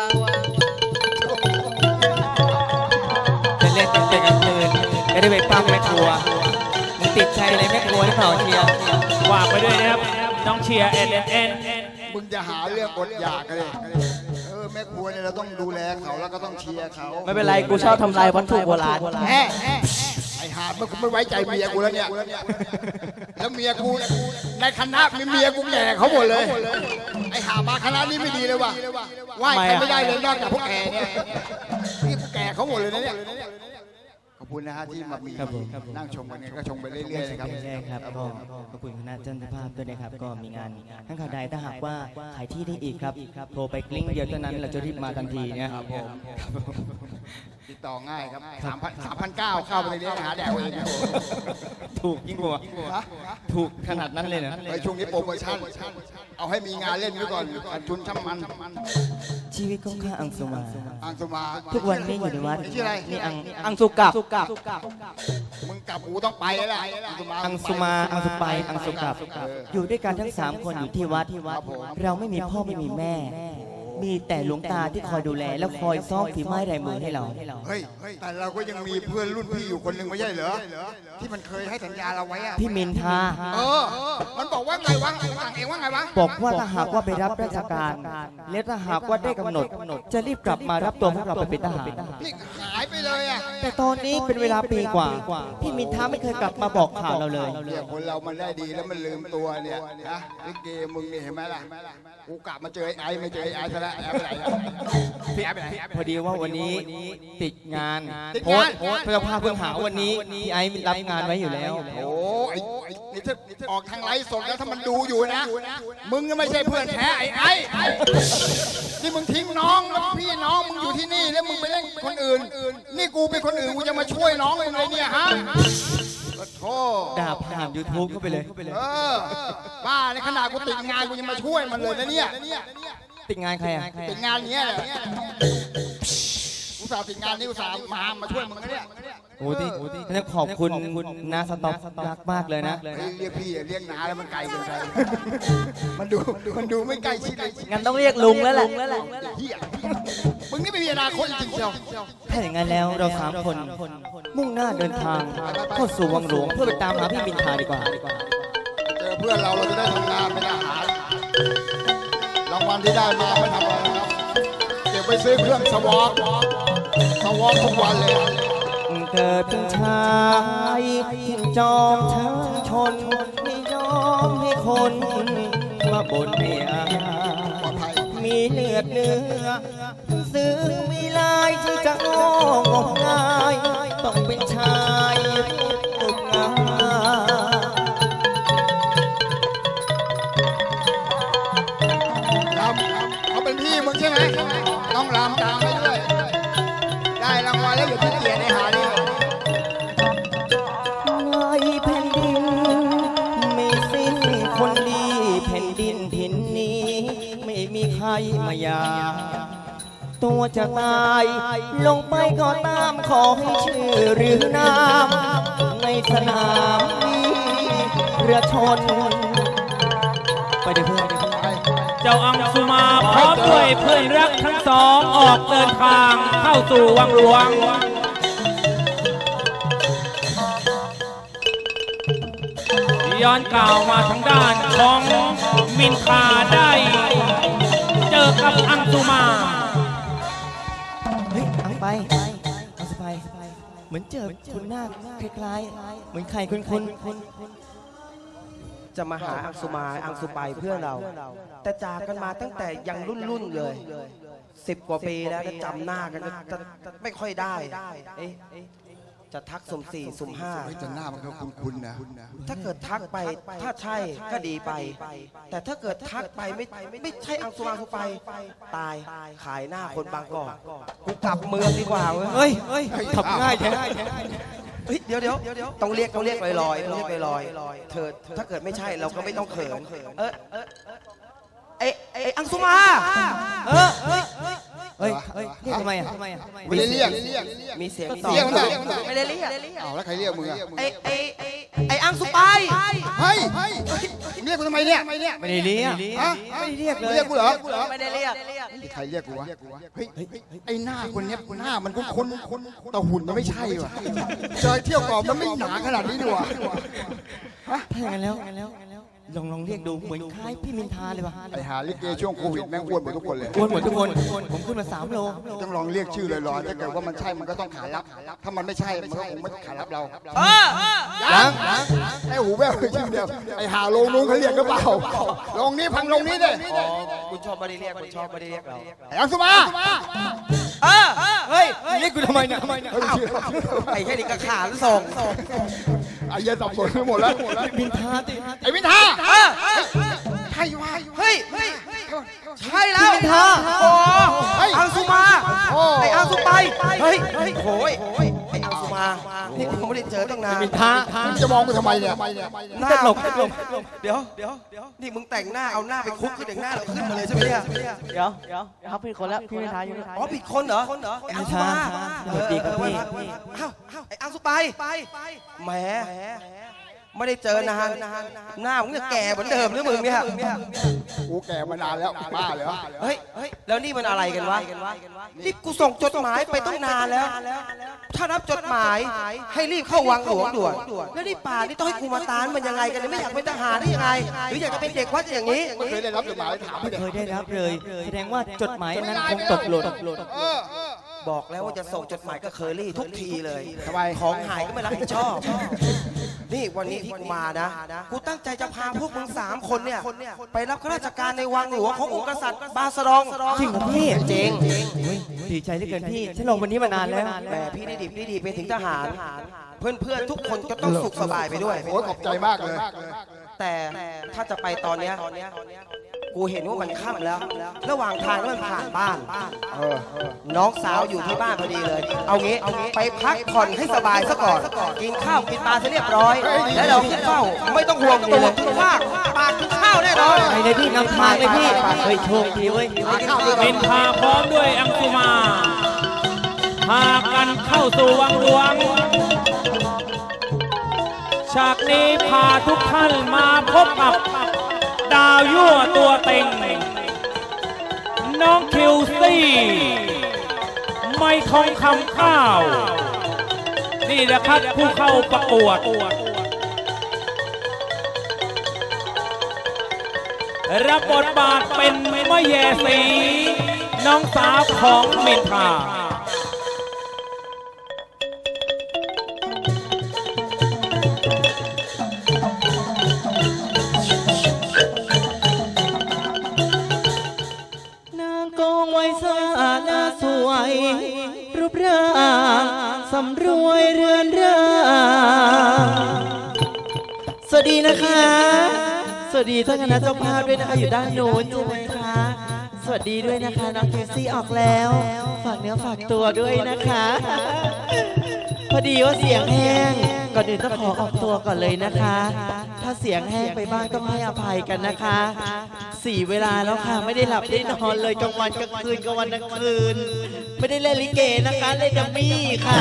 จะเล่นตั้งแต่กลางคืนจะได้ไปปั้มแม่ครัวมึงติดใจอะไรแม่ครัวหรือเปล่าเชียร์ฝากไปด้วยนะครับน้องเชียร์เอ็นเอ็นมึงจะหาเรื่องอดอยากกันเลยเออแม่ครัวเนี่ยเราต้องดูแลเขาแล้วก็ต้องเชียร์เขาไม่เป็นไรกูชอบทำลายวัตถุโบราณแฮ่ไอ้หาดมันไม่ไว้ใจเมียกูแล้วเนี่ยแล้วเมียกูในคณะมีเมียกูแก่เขาหมดเลยไอ้หามาคณะนี้ไม่ดีเลยว่ะไหว้ใครไม่ได้เลยนอกจากพวกแกเนี่ยเขาหมดเลยนะเนี่ยขอบคุณนะฮะที่มามีครับผมนั่งชมกันเนี่ยก็ชมไปเรื่อยๆนะครับใช่ครับก็ขอบคุณคณะเจ้าภาพด้วยนะครับก็มีงานทั้งข่าวใดถ้าหากว่าขายที่ได้อีกครับโทรไปกลิ้งเดียวเท่านั้นเราจะรีบมาทันทีเนี่ยครับผมติดต่อง่ายครับสามพันสามพันเก้าเข้าไปในนี้หาแดกเองครับถูกยิ่งกว่าถูกขนาดนั้นเลยนะในช่วงนี้โปรโมชั่นเอาให้มีงานเล่นไว้ก่อนขาดทุนช่างมันชีวิตของข้าอังสุมาอังสุมาทุกวันนี้อยู่ในวัดชื่ออะไรนี่อังอังสุกับมึงกลับกูต้องไปแล้วล่ะอังสุมาอังสุมาอังสุไปอังสุกับอยู่ด้วยกันทั้งสามคนอยู่ที่วัดเราไม่มีพ่อไม่มีแม่ มีแต่หลวงตาที่คอยดูแลแล้วคอยซ้อมฝีไม้ลายมือให้เราเฮ้ยแต่เราก็ยังมีเพื่อนรุ่นพี่อยู่คนหนึ่งไม่ใช่เหรอที่มันเคยให้สัญญาเราไว้อะพี่มินทาเออมันบอกว่าไงวะสั่งเองว่าไงวะบอกว่าถ้าหากว่าไปรับราชการและถ้าหากว่าได้กำหนดจะรีบกลับมารับตัวพวกเราไปเป็นทหารนี่หายไปเลยอะแต่ตอนนี้เป็นเวลาปีกว่าพี่มินทาไม่เคยกลับมาบอกข่าวเราเลยเรียกคนเรามันได้ดีแล้วมันลืมตัวเนี่ยนะลิเกมึงนี่เห็นไหมล่ะกูกลับมาเจอไอ้ไม่เจอไอ้ซะแล้วแอบไปไหนพี่แอบไปไหนพอดีว่าวันนี้ติดงานติดโพงาสนต์เพื่อพาเพื่อนหาวันนี้พี่ไอ้รับงานไว้อยู่แล้วโอ้ไอ้ไอ้นี่ถ้าออกทางไลฟ์สดแล้วถ้ามันดูอยู่นะมึงก็ไม่ใช่เพื่อนแท้ไอ้ไอ้นี่มึงทิ้งน้องแล้วพี่น้องมึงอยู่ที่นี่แล้วมึงไปเล่นคนอื่นนี่กูเป็นคนอื่นกูจะมาช่วยน้องมึงเลยเนี่ยฮะโธ่ด่าผ่านยูทูบเข้าไปเลยเออบ้าในขนาดกูติดงานกูยังมาช่วยมันเลยนะเนี่ยติดงานใครอ่ะติดงานเนี้ยแหละอุตส่าห์ติดงานนี่อุตส่าห์มามาช่วยมึงนะเนี่ยโอ้ที่นี่ขอบคุณนาสต็อปรักมากเลยนะเฮ้ยเรียกพี่เรียกน้าแล้วมันไกลเกินไปมันดูมันดูไม่ใกล้ชิดเลยงั้นต้องเรียกลุงแล้วแหละเฮียมึงนี่ไม่มีอนาคตจริงๆเชียวถ้าอย่างนั้นแล้วเราสามคนมุ่งหน้าเดินทางเข้าสู่วังหลวงเพื่อไปตามหาพี่มินทาดีกว่าเจอเพื่อนเราเราจะได้ทำงานเป็นทหารรางวัลที่ได้มาไม่ทำอะไรนะครับเก็บไปซื้อเครื่องสวอปสวอปทุกวันเลยเกิดเป็นชายที่จอมทั้งชนไม่ยอมให้คนมาบ่นให้อาปลอดภัยมีเลือดเนื้อซึ่งมีลายที่จะงอกง่ายต้องเป็นชายรูปงามรำเขาเป็นพี่มึงใช่ไหมต้องรำตามไปด้วยได้รางวัลแล้วอย่าขี้เกียจในหาดิในแผ่นดินไม่สิ้นคนดีแผ่นดินถิ่นนี้ไม่มีใครมายาตัวจะตายลงไปก็ตามขอให้ชื่อหรือนามในสนามนี้เรือชนไปเดี๋ยวเพื่อนเจ้าอังสุมาพร้อมด้วยเพื่อนรักทั้งสองออกเดินทางเข้าสู่วังหลวงย้อนกล่าวมาทางด้านของมินทาได้เจอกับอังสุมาเฮ้ยเอาไปเอาสบายเหมือนเจอคุณหน้าคล้ายๆเหมือนใครคุ้นๆจะมาหาอังสุมาอังสุไปเพื่อนเรา แต่จากกันมาตั้งแต่ยังรุ่นรุ่นๆเลยสิบกว่าปีแล้วจำหน้ากันจะไม่ค่อยได้เอ๊ะจะทักสุ่มสี่สุ่มห้าเฮ้ยแต่หน้ามันก็คุ้นๆนะถ้าเกิดทักไปถ้าใช่ก็ดีไป แต่ถ้าเกิดทักไปไม่ไม่ใช่อังสุมาอังสุไปตายขายหน้าคนบางกอกกูกลับเมืองดีกว่าเว้ยเฮ้ยเฮ้ยขับง่ายแท้เฮ้ยเดี๋ยวเดี๋ยวต้องเรียกต้องเรียกลอยลอยต้องเรียกลอยลอยเธอถ้าเกิดไม่ใช่เราก็ไม่ต้องเขินเออเออไอไออังสุมาเออเฮ้ยเฮ้ยเฮ้ยเรียกทำไมอ่ะทำไมอ่ะไม่ได้เรียกมีเสียงตอบเรียกมันไม่ได้เรียกเอาแล้วใครเรียกมึงอะไอไอไออังสุไปเฮ้ยมึงเรียกกูทำไมเนี่ยไม่ได้เรียกฮะไม่ได้เรียกเลมึงยเรียกกูเหรอไม่ได้เรียกใครเรียกกูวะเฮ้ยไอ้หน้าคนเนี้ยหน้ามันคุ้นๆแต่หุ่นมันไม่ใช่ว่ะเจอเที่ยวก่อนมันไม่หนาขนาดนี้ดีกว่าถ้าอย่างนั้นแล้วลองลองเรียกดูเหมือนคล้ายพี่มินทาเลยว่ะไอหาลิเกช่วงโควิดแม่งอ้วนหมดทุกคนเลยอ้วนหมดทุกคนผมขึ้นมาสามโลต้องลองเรียกชื่อลอยๆถ้าเกิดว่ามันใช่มันก็ต้องขารับถ้ามันไม่ใช่มันก็คงไม่ขารับเราเออยังไอค่หูแว่วชื่อเดียวไอ้หาลงนู้นเขาเรียกก็เปล่าลงนี้พังลงนี้เลยอ๋อคุณชอบไม่ได้เรียกคุณชอบไม่ได้เรียกเราไอ้อังสุมาเออเฮ้ยเรียกกูทำไมเนี่ยทำไมเนี่ยเฮ้ยชื่อไอ้แค่นี้ก็ขาดส่งไอ้เหี้ยสับสนไปหมดแล้วบินทาติไอ้วินทาเออใช่วะเฮ้ยใช่แล้วบินทาโอ้เฮ้ยอังสุมาโอ้ไอ้อังสุไปเฮ้ยเฮ้ยโอ้ยไอ้อังสุมานี่กูไม่ได้เจอตั้งนานบินทามึงจะมองกูทำไมเนี่ยหน้าหลบหลบเดี๋ยวเดี๋ยวนี่มึงแต่งหน้าเอาหน้าไปคุกคือแต่งหน้าเราขึ้นมาเลยใช่ไหมเนี่ยเดี๋ยวเดี๋ยวเขาผิดคนแล้วพี่ไม่ทายอยู่อ๋อผิดคนเหรอไอ้อังสุมาสวัสดีครับพี่เอ้าไอ้อังสุไปแหมไม่ได้เจอนานหน้ามึงจะแก่เหมือนเดิมหรือมึงเนี่ยกูแก่มานานแล้วบ้าเลยเฮ้ยแล้วนี่มันอะไรกันวะนี่กูส่งจดหมายไปตั้งนานแล้ว ถ้ารับจดหมายให้รีบเข้าวังหลวงด่วนแล้วนี่ป่านี่ต้องให้กูมาตานมันยังไงกันเนี่ยไม่อยากเป็นทหารได้ยังไงหรืออยากจะเป็นเด็กวัดอย่างนี้ไม่เคยได้รับจดหมายถามไม่เด็กเคยได้รับเลย แสดงว่าจดหมายนั้นคงตกหล่นเออบอกแล้วว่าจะส่งจดหมายกับเคอรี่ทุกทีเลยทำไมของหายก็ไม่รับผิดชอบ นี่วันนี้ที่กูมานะ กูตั้งใจจะพาพวกมึงสามคนเนี่ยไปรับข้าราชการในวังหลวงขององค์กษัตริย์บาสรองจริงเหรอพี่จริงดีใจเหลือเกินพี่ฉันลงวันนี้มานานแล้วแหมพี่ได้ดิบได้ดีเป็นถึงทหาร เพื่อนๆทุกคนก็ต้องสุขสบายไปด้วยโอ้ยขอบใจมากเลยแต่ถ้าจะไปตอนเนี้ยกูเห็นว่ามันค่ำแล้ว ระหว่างทางแล้วมันผ่านบ้านเออน้องสาวอยู่ที่บ้านพอดีเลย เอางี้ไปพักผ่อนให้สบายซะก่อน กินข้าวกินปลาเสร็จเรียบร้อย แล้วเราเฝ้าไม่ต้องห่วงตัวทุกภาคปากทุกข้าวแน่นอนไปเลยพี่นำทางเลยพี่ เฮ้ยโชคดีเว้ยเป็นพาพร้อมด้วยอังสุมา พากันเข้าสู่วังหลวง ฉากนี้พาทุกท่านมาพบกับดาวยั่วตัวเต็ง น้องคิวซี่ ไม่ทองคำข้าว นี่แหละครับผู้เข้าประกวด รับบทบาทเป็นมะแยสี น้องสาวของมินทรานางกองไว้สาหน้าสวย รูปร่างสำรวยเรือนร่างสวัสดีนะคะ สวัสดีท่านคณะเจ้าภาพด้วยนะคะอยู่ด้านโน้นใช่ไหมคะ สวัสดีด้วยนะคะน้องเคซี่ออกแล้ว ฝากเนื้อฝากตัวด้วยนะคะ พอดีว่าเสียงแห้งก่อนอื่นต้องขอออกตัวก่อนเลยนะคะ ถ้าเสียงแห้งไปบ้างต้องให้อภัยกันนะคะสี่เวลาแล้วค่ะไม่ได้หลับได้นอนเลยกลางวันกลางคืนกลางวันกลางคืน ไม่ได้เล่นลิเกนะคะเล่นดัมมี่ค่ะ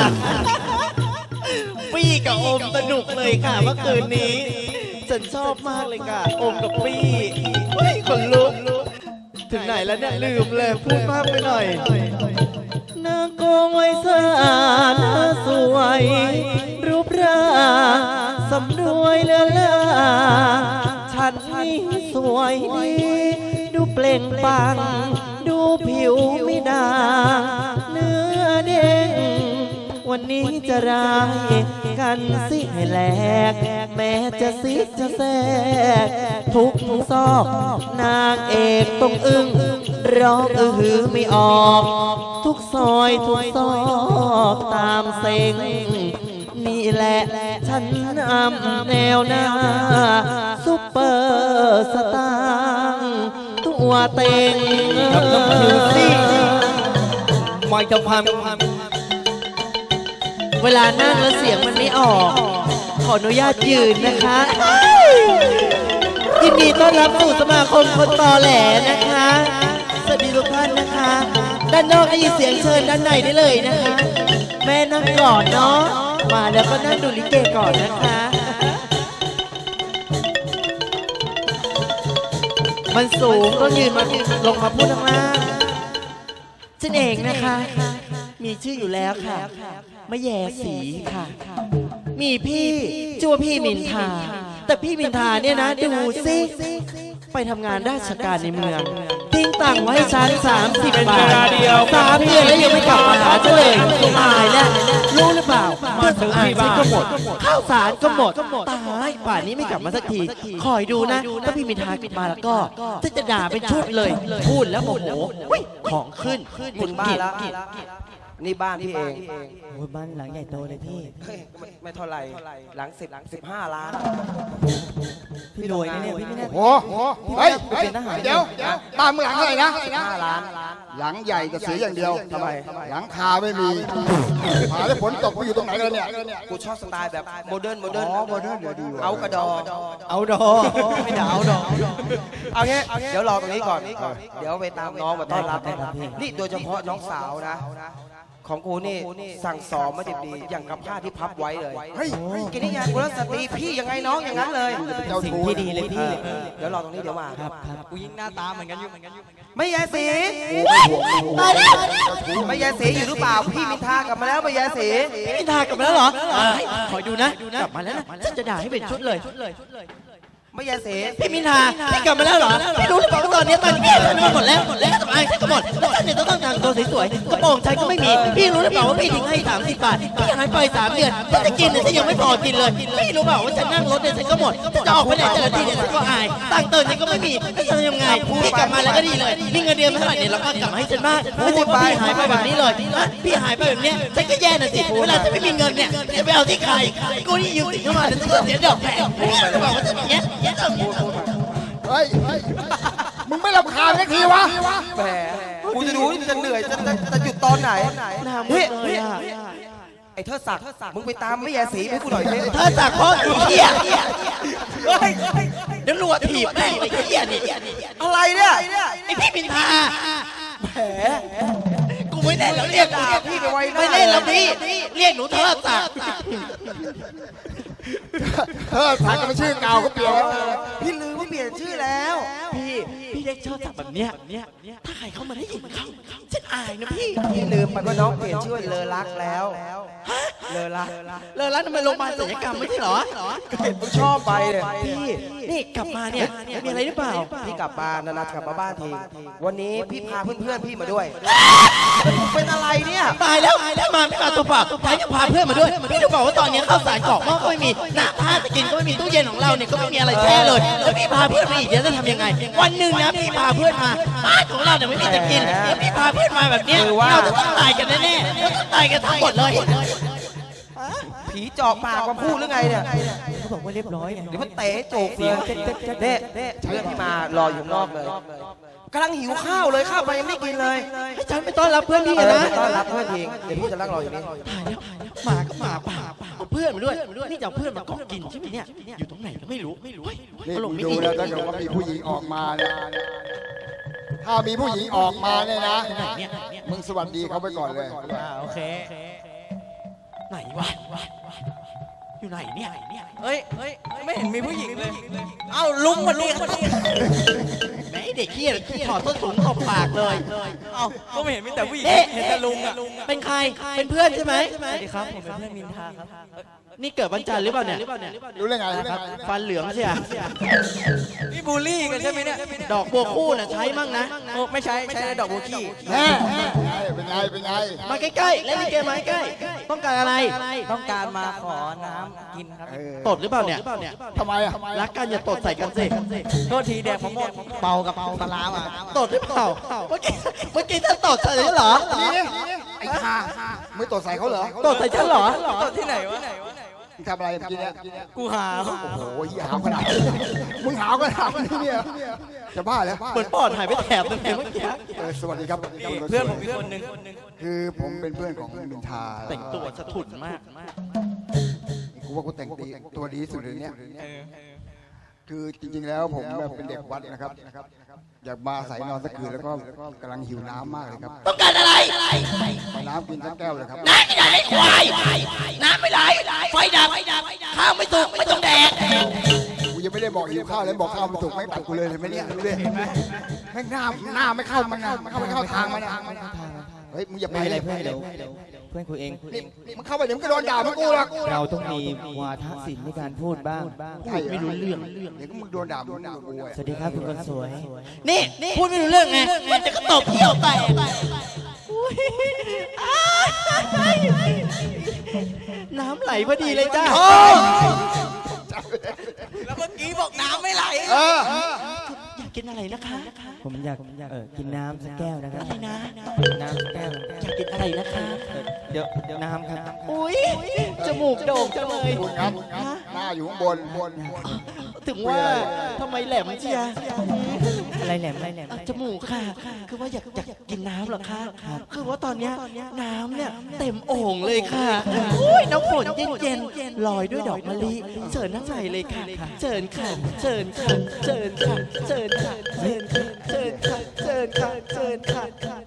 ปี้กับโอมสนุกเลยค่ะเมื่อคืนนี้ฉันชอบมากเลยค่ะโอมกับปี้เฮ้ยขนลุกถึงไหนแล้วเนี่ยลืมเลยพูดมากไปหน่อยนางโกงไว้สาหน้าสวยรูปร่างสำรวยเลือล่าฉันนี่สวยดีดูเปล่งปลังดูผิวไม่ด่างเนื้อเด้งวันนี้จะร้ายกันสิให้แหลกแม้จะซิกจะแทรกทุกซอกนางเอกต้องอึ้งร้องอือหือไม่ออกทุกซอยทุกซอกตามเซ็งนี่แหละฉันนำแนวหน้าซุปเปอร์สตาร์ตัวเต็งกับน้องคิวซี่ไม่จะพันเวลานั่งแล้วเสียงมันไม่ออกขออนุญาตยืนนะคะยินดีต้อนรับสู่สมาคมคนตอแหลนะคะสวัสดีทุกท่านนะคะด้านนอกได้ยินเสียงเชิญด้านในได้เลยนะคะแม่นั่งก่อนเนาะมาแล้วก็นั่งดูลิเกก่อนนะคะมันสูงต้องยืนมาลงมาพูดข้างล่างฉันเองนะคะมีชื่ออยู่แล้วค่ะมะแยสีค่ะมีพี่ชื่อว่าพี่มินทาแต่พี่มินทาเนี่ยนะดูซิไปทำงานราชการในเมืองททิ้งตังค์ไว้ให้ฉันสามสิบเป็นบาเวทลาเดียวสามเดือนแล้วยังไม่กลับมาหาฉันเลยตายแล้วรู้หรือเปล่ามาถึงที่บ้านก็หมดข้าวสารก็หมดตายป่านนี้ไม่กลับมาสักทีคอยดูนะถ้าพี่มินทากลับมาแล้วก็ฉันจะด่าเป็นชุดเลยพูดแล้วโมโหอุ๊ยของขึ้นถึงบ้านแล้วนี่บ้านพี่เองโอ้ยบ้านหลังใหญ่โตเลยพี่เฮ้ยไม่ไม่เท่าไหร่หลังสิบหลังสิบห้าล้านพี่รวยนะเนี่ยพี่ไม่แน่โอ้โหเฮ้ยเฮ้ยเดี๋ยวเดี๋ยวบ้านมึงหลังเท่าไหร่นะห้าล้านหลังใหญ่กับสีอย่างเดียวทำไมหลังคาไม่มีหาแล้วฝนตกไปอยู่ตรงไหนกันเนี่ยกูชอบสไตล์แบบโมเดิร์นโมเดิอ๋ร์นอโมเดิร์นเดี๋ยวดีว่ะเอากระดอเอาดอไม่ด่าเอาดอเอางี้เดี๋ยวรอตรงนี้ก่อน เดี๋ยวไปตามน้องมาต้อนรับได้ครับพี่นี่โดยเฉพาะน้องสาวนะ ของกูนี่สั่งสอนมาดิบดีอย่างกับผ้าที่พับไว้เลยเฮ้ยกิริยากุลสตรีพี่ยังไงน้องอย่างนั้นเลยเจ้าสิ่งชู้ที่ดีเลยพี่เดี๋ยวรอตรงนี้เดี๋ยวมาครับครับกูยิ่งหน้าตาเหมือนกันอยู่เหมือนกันอยู่ไม่ยายสีตายแล้วไม่ยายสีอยู่หรือเปล่าพี่มินทากลับมาแล้วไม่ยายสีมินทากลับมาแล้วเหรอคอยดูนะกลับมาแล้วนะฉันจะด่าให้เป็นชุดเลยไม่ยายสีพี่มินทาพี่กลับมาแล้วเหรอพี่รู้หรือเปล่าว่าตอนนี้ตอนนี้ฉันหมดแล้วหมดแล้วสบายฉันก็หมดแล้วฉันเนี่ยต้องการตัวสวยๆกระโปรงฉันก็ไม่มีพี่รู้หรือเปล่าว่าพี่ทิ้งให้สามสิบบาทพี่หายไปสามเดือนฉันจะกินเนี่ยฉันยังไม่พอกินเลยพี่รู้เปล่าว่าฉันนั่งรถเนี่ยฉันก็หมดจะออกไปไหนแต่ละทีเนี่ยฉันก็อายตังค์เติมฉันก็ไม่มีจะทำยังไงพี่กลับมาแล้วก็ดีเลยมีเงินเดือนเท่าไหร่เนี่ยเราก็กลับมาให้ฉันบ้างไม่ใช่ว่าพี่หายไปแบบนี้เลยพี่หายไปแบบเนี้ยฉันก็แย่น่ะสิเวลาฉันไม่มีเงินเนี่ยจะไปเอาที่ใครกูนี่ยืมสินเข้ามาฉันก็เสียดอกแพงพี่รู้เปล่าว่าฉันอย่างเงี้ยเฮ้ยเฮ้ยมึงไม่รำคาญสักทีวะแหมกูจะดูนี่จะเหนื่อยจะจะจะหยุดตอนไหนเฮ้ยไอ้เธอศักดิ์มึงไปตามไม่ยายสีให้กูหน่อยสิเธอจากพ่อไอ้เหี้ยเดี๋ยวรัวถีบแม่งไอ้เหี้ยนี่อะไรเนี่ยไอ้พี่มินทาแหมกูไม่เล่นแล้วเรียกด่าพี่ไปไว้หน้าไม่เล่นแล้วพี่เรียกหนูเธอจากเธอสักกับชื่อเก่าก็เปลี่ยนแล้วพี่ลืมว่าเปลี่ยนชื่อแล้วพี่พี่เรียกเธอจากแบบเนี้ยถ้าใครเข้ามาได้ยินเขาฉันอายนะพี่พี่ลืมไปว่าน้องเปลี่ยนชื่อเลอรักแล้วเลอรักเลอรักทำไมโรงพยาบาลศัลยกรรมไม่ใช่เหรอเห็นมึงชอบไปเลยพี่นี่กลับมาเนี่ยมีอะไรหรือเปล่าพี่กลับบ้านนานัดกลับมาบ้านทีวันนี้พี่พาเพื่อนๆพี่มาด้วยเป็นอะไรเนี่ยตายแล้วแล้วมาไม่มาตัวเปล่าแถมยังพาเพื่อนมาด้วยพี่รู้เปล่าว่าตอนนี้ข้าวสารกรอกหม้อก็ไม่มีน้ำท่าจะกินก็ไม่มีตู้เย็นของเราเนี่ยก็ไม่มีอะไรแช่เลยแล้วพี่พาเพื่อนมาอีกเดี๋ยวจะทำยังไงวันหนึ่งนะพี่พาเพื่อนมาบ้านของเราเนี่ยไม่มีจะกินแล้วพี่พาเพื่อนมาแบบเนี้ยเราจะต้องตายกันแน่ๆเราต้องตายกันทั้งหมดเลยผีจอกปากมาพูดหรือไงเนี่ยเขาบอกว่าเรียบร้อยไงเดี๋ยวมันเตะโจกเลยเด็ดเพื่อนที่มารออยู่นอกเลยกำลังหิวข้าวเลยข้าวไปยังไม่กินเลยให้ฉันไปต้อนรับเพื่อนพี่เอกันอนะไปต้อนรับเพื่อนทีเดี๋ยวพี่จะนั่งรออยู่นี่ตายแล้วหมาก็หมาป่าเอาเพื่อนมาด้วยนี่จะเอาเพื่อนมาเกาะกินใช่ไหมเนี่ยอยู่ตรงไหนก็ไม่รู้ไม่รู้นี่มึงดูแล้วถ้าเกิดว่ามีผู้หญิงออกมาเนี่ยถ้ามีผู้หญิงออกมาเนี่ยนะมึงสวัสดีเขาไปก่อนเลยโอเคไหนวะอยู่ไหนเนี่ยเฮ้ยเฮ้ยไม่เห็นมีผู้หญิงเลย เอ้าลุงมาลุงแม่เด็กเขี้ยถอดส้นสูงตบปากเลยเอ้าก็ไม่เห็นมีแต่ผู้หญิงเอ๊ะเห็นแต่ลุงอะเป็นใครเป็นเพื่อนใช่ไหมสวัสดีครับผมเป็นเพื่อนมินทาครับนี่เกิดวันจันทร์หรือเปล่าเนี่ยรู้ได้ไงรู้ได้ไงฟันเหลืองใช่ไหมนี่บูลลี่กันใช่ไหมเนี่ยดอกบัวคู่น่ะใช้มั่งนะโอ้ไม่ใช่ใช้ดอกบัวขี้แน่เป็นไงเป็นไงมาใกล้ๆเล่นลิเกมาใกล้ๆต้องการอะไรต้องการมาขอน้ำกินครับตดหรือเปล่าเนี่ยทำไมอ่ะรักกันอย่าตดใส่กันสิโทษทีแดกมะม่วงเป่ากับเป่าปลาร้ามาตดหรือเปล่าเมื่อกี้เมื่อกี้ท่านตดใส่ฉันเหรอนี่เนี่ยไอ้ห่ามึงตดใส่เขาเหรอตดใส่ฉันเหรอตดที่ไหนวะมึงทำอะไรเมื่อกี้เนี่ยกูหาโอ้โหหาวขนาดนี้มึงหาวขนาดนี้เนี่ยจะบ้าแล้วเหมือนปอดหายไปแถบนึงเมื่อกี้เออสวัสดีครับเพื่อนผมอีกคนนึงคือผมเป็นเพื่อนของมินทาแต่งตัวสะทุนมากกูว่ากูแต่งดีตัวดีสุดเลยเนี่ยคือจริงๆแล้วผมเป็นเด็กวัดนะครับอยากมาอาศัยนอนสักคืนแล้วก็กำลังหิวน้ำมากเลยครับต้องการอะไรขอน้ำกินสักแก้วเลยครับน้ำไม่ไหลควายน้ำไม่ไหลไฟดับข้าวไม่สุกไม่ต้องแดกกูยังไม่ได้บอกหิวข้าวเลยบอกข้าวมันสุกไม่ตักกูเลยเห็นไหมเนี่ยดูดิแม่งหน้าหน้าไม่เข้ามันนะไม่เข้าไม่เข้าทางมันนะเอเฮ้ยมึงอย่าไปไม่อะไรเลยเพื่อนเดี๋ยวเพื่อนคุยเองคุยเองมึงเข้าไปเดี๋ยวมึงก็โดนด่ามึงกูหรอกเราต้องมีวาทศิลป์ในการพูดบ้างไม่รู้เรื่องเดี๋ยวก็มึงโดนด่ามึงด่ากูสวัสดีครับคุณคนสวยนี่พูดไม่รู้เรื่องไงมันจะก็ตบเที่ยวแตกน้ำไหลพอดีเลยจ้าแล้วเมื่อกี้บอกน้ำไม่ไหลเอออยากกินอะไรนะคะผมอยากเออกินน้ำสักแก้วนะครับอะไรนะน้ำสักแก้วอยากกินอะไรนะคะเดี๋ยวเดี๋ยวน้ำครับอุ้ยจมูกโด่งจังเลยคุณครับหน้าอยู่ข้างบนบนถึงว่าทำไมแหลมเชียอะไรแหลมอะไรแหลมจมูกค่ะ คือว่าอยากอยากกินน้ำเหรอคะคือว่าตอนเนี้ยน้ำเนี่ยเต็มโอ่งเลยค่ะอุ้ยน้ำฝนเย็นๆลอยด้วยดอกมะลิเชิญนั่งในเลยค่ะเชิญค่ะเชิญค่ะเชิญค่ะเชิญค่ะเชิญค่ะเชิญค่ะเชิญค่ะเชิญค่ะ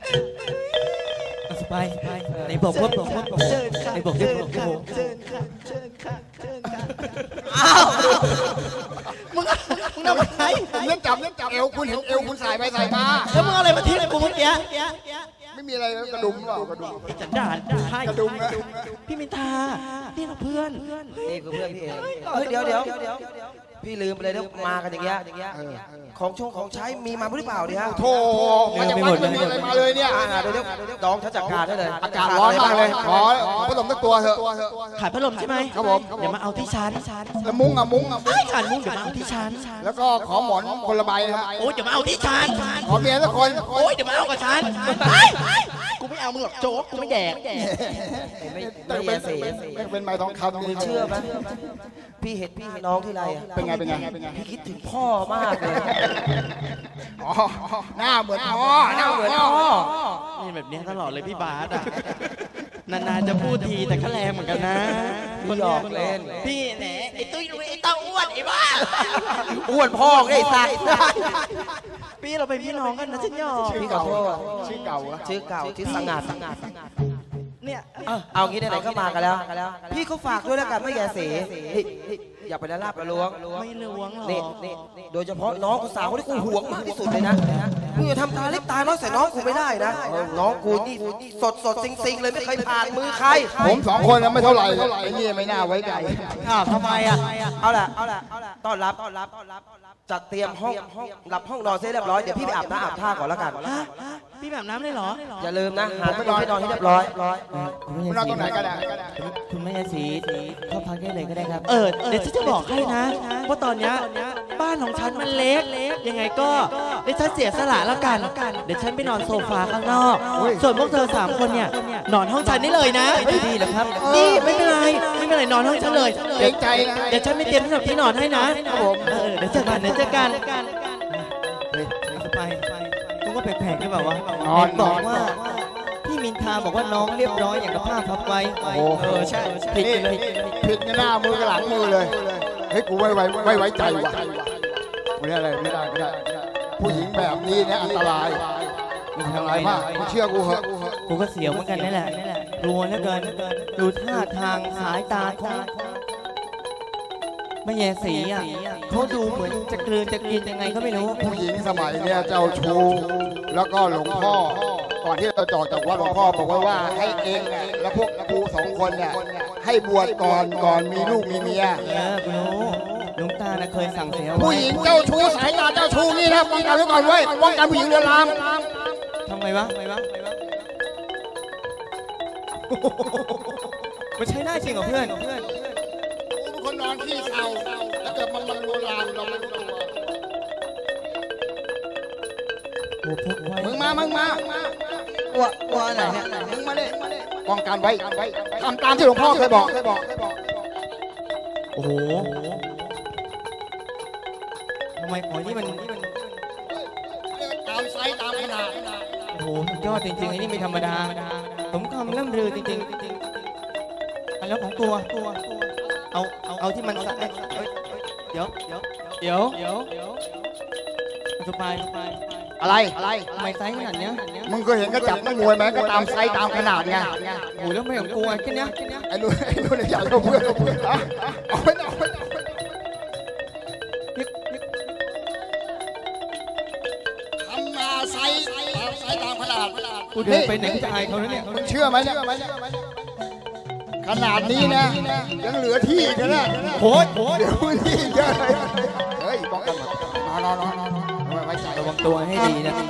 สบายในบอกว่าบอกว่าเชิญค่ะในบอกที่บอกที่บอกเชิญค่ะเชิญค่ะเชิญค่ะอ้าวมึงมึงทำอะไรผมเล่นจับเล่นจับเอวคุณเห็นเอวคุณใส่ไปใส่มาแล้วมึงเอาอะไรมาทิ้งกูเมื่อกี้ไม่มีอะไรกระดุมเปล่ากระดุมจัดด่านให้กระดุมนะพี่มินทานี่เราเพื่อนนี่คือเพื่อนพี่เองเฮ้ยเดี๋ยวเดี๋ยวพี่ลืมไปเลยนะมากันอย่างเงี้ยของชงของใช้มีมาหรือเปล่าเนี่ยฮะโธ่มันจะวัดมันมีอะไรมาเลยเนี่ยอ่าเดี๋ยวเดี๋ยวน้องฉันจัดการได้เลยอากาศร้อนมากเลยขอพัดลมสักตัวเถอะขายพัดลมใช่ไหมครับผมเดี๋ยวมาเอาที่ชั้นแล้วมุ้งอ่ะมุ้งอ่ะไอ้ขันมุ้งเดี๋ยวมาเอาที่ชั้นแล้วก็ขอหมอนคนละใบครับโอ้ยเดี๋ยวมาเอาที่ชั้นขอเมียสักคนโอ้ยเดี๋ยวมาเอากับฉันกูไม่เอามึงหรอกโจ๊กกูไม่แดกไม่ต้ไม่องเป็นเสียไม่เป็นไม้ทองคำมึงเชื่อไหมพี่เห็นพี่น้องที่ไรอ่ะเป็นไงเป็นไงพี่คิดถึงพ่อมากเลยอ๋อหน้าเหมือนพ่อหน้าเหมือนพ่อนี่แบบนี้ตลอดเลยพี่บาสอ่ะนานๆจะพูดทีแต่ก็แรงเหมือนกันนะพี่หยอกเล่นพี่แหนไอ้ตุ้ยไอ้เต้าอ้วนไอ้บ้าอ้วนพ่อไอ้สัตว์พี่เราเป็นพี่น้องกันนะฉันหยอกพี่ขอโทษชื่อเก่าอะชื่อเก่าชื่อสงัดเนี่ยเอางี้ไหนๆก็มากันแล้ว พี่เขาฝากด้วยแล้วกันไม่แย่เสีอย่าไปละลาบละล้วงไม่ล้วงหรอกนี่นี่โดยเฉพาะน้องกูสาวคนที่กูห่วงมากที่สุดเลยนะมึงอย่าทำตาเล็กตาน้อยใส่น้องกูไม่ได้นะน้องกูนี่สดสดซิงซิงเลยไม่เคยผ่านมือใครผมสองคนนะไม่เท่าไหร่ไอ้นี่ไม่น่าไว้ใจอ้าวทำไมอ่ะเอาล่ะเอาล่ะต้อนรับต้อนรับจัดเตรียมห้องหลับห้องนอนเสร็จเรียบร้อยเดี๋ยวพี่ไปอาบน้ำอาบท่าก่อนแล้วกันฮะพี่แบบน้ำเลยเหรออย่าลืมนะหาที่นอนให้นอนให้เรียบร้อยคุณนอนตรงไหนก็ได้คุณแม่สีเข้าพักได้เลยก็ได้ครับเออเดี๋ยวฉันจะบอกให้นะว่าตอนเนี้ยบ้านของฉันมันเล็กยังไงก็เดี๋ยวฉันเสียสละแล้วกันเดี๋ยวฉันไปนอนโซฟาข้างนอกส่วนพวกเธอสามคนเนี่ยนอนห้องฉันนี่เลยนะดีเหรอครับนี่ไม่เป็นไรไม่เป็นไรนอนห้องฉันเลยเกรงใจนะเดี๋ยวฉันไม่เตรียมสำหรับที่นอนให้นะเออเดี๋ยวเจอกันเดี๋ยวเจอกันเฮ้ยสบายคุณก็แปลกๆหรือเปล่าวะเห็นบอกว่าพี่มินทาบอกว่าน้องเรียบร้อยอย่างกับผ้าพับไว้โอ้โหเออใช่ผิดนี่เลยผิดหน้ามือกับหลังมือเลยเฮ้ยกูไม่ไว้ไม่ไว้ใจว่ะไม่ได้อะไรไม่ได้ไม่ได้ผู้หญิงแบบนี้เนี่ยอันตรายอันตรายมากมึงเชื่อกูเหอะกูก็เสียวเหมือนกันนั่นแหละกลัวเหลือเกินดูท่าทางสายตาของแม่แย่สีอ่ะเขาดูเหมือนจะกลืนจะกินยังไงก็ไม่รู้ผู้หญิงสมัยเนี่ยเจ้าชู้แล้วก็หลวงพ่อก่อนที่เราจอดจากวัดหลวงพ่อบอกไว้ว่าให้เองเนี่ยและพวกครูสองคนเนี่ยให้บวชก่อนก่อนมีลูกมีเมียเออกูรู้หลวงตาน่ะเคยสั่งเสียผู้ไว้หญิงเจ้าชู้สายตาเจ้าชู้นี่นะป้องกันไว้ก่อนไว้ป้องกันผู้หญิงเรือนรามทำไงวะทำไงวะมันใช้ได้จริงเหรอเพื่อนเพื่อนกูเป็นคนนอนขี้เศร้าแล้วเกิดมันมันโบราณเราไม่รู้ตัวโอ้พกไว้มึงมามึงมาว่าว่าไหนเนี่ยมึงมาดิป้องกันไว้ทำตามที่หลวงพ่อเคยบอกเคยบอกโอ้โหทำไมหอยนี่มันนี่มันตามไซส์ตามขนาดโอ้โหสุดยอดจริงๆไอ้นี่ไม่ธรรมดาสมคำล่ำลือจริงๆอันแล้วของตัวตัวเอาเอาเอาที่มันสะเอ้ยเอ้ยเดี๋ยวเดี๋ยวเดี๋ยวเดี๋ยวเดี๋ยวสบายสบายอะไรอะไรทำไมไซส์ขนาดเนี้ยมึงเคยเห็นก็จับนักมวยไหมก็ตามไซส์ตามขนาดไงโอ้โหแล้วไม่ของกูอ่ะแค่เนี้ยไอ้นู่นไอ้นู่นอยากเอาเพื่อนเอาไปเอาไปทำมาไซส์ไซส์ตามขนาดกูกูเดินไปไหนกูจะอายเขาแล้วเนี่ยมึงเชื่อไหมเนี่ยขนาดนี้นะยังเหลือที่อีกนะโหดโหดเดี๋ยวที่เยอะเลยเฮ้ยป้องกันนอนนอนนอนนอนไว้ใจระวังตัวให้ดีนะ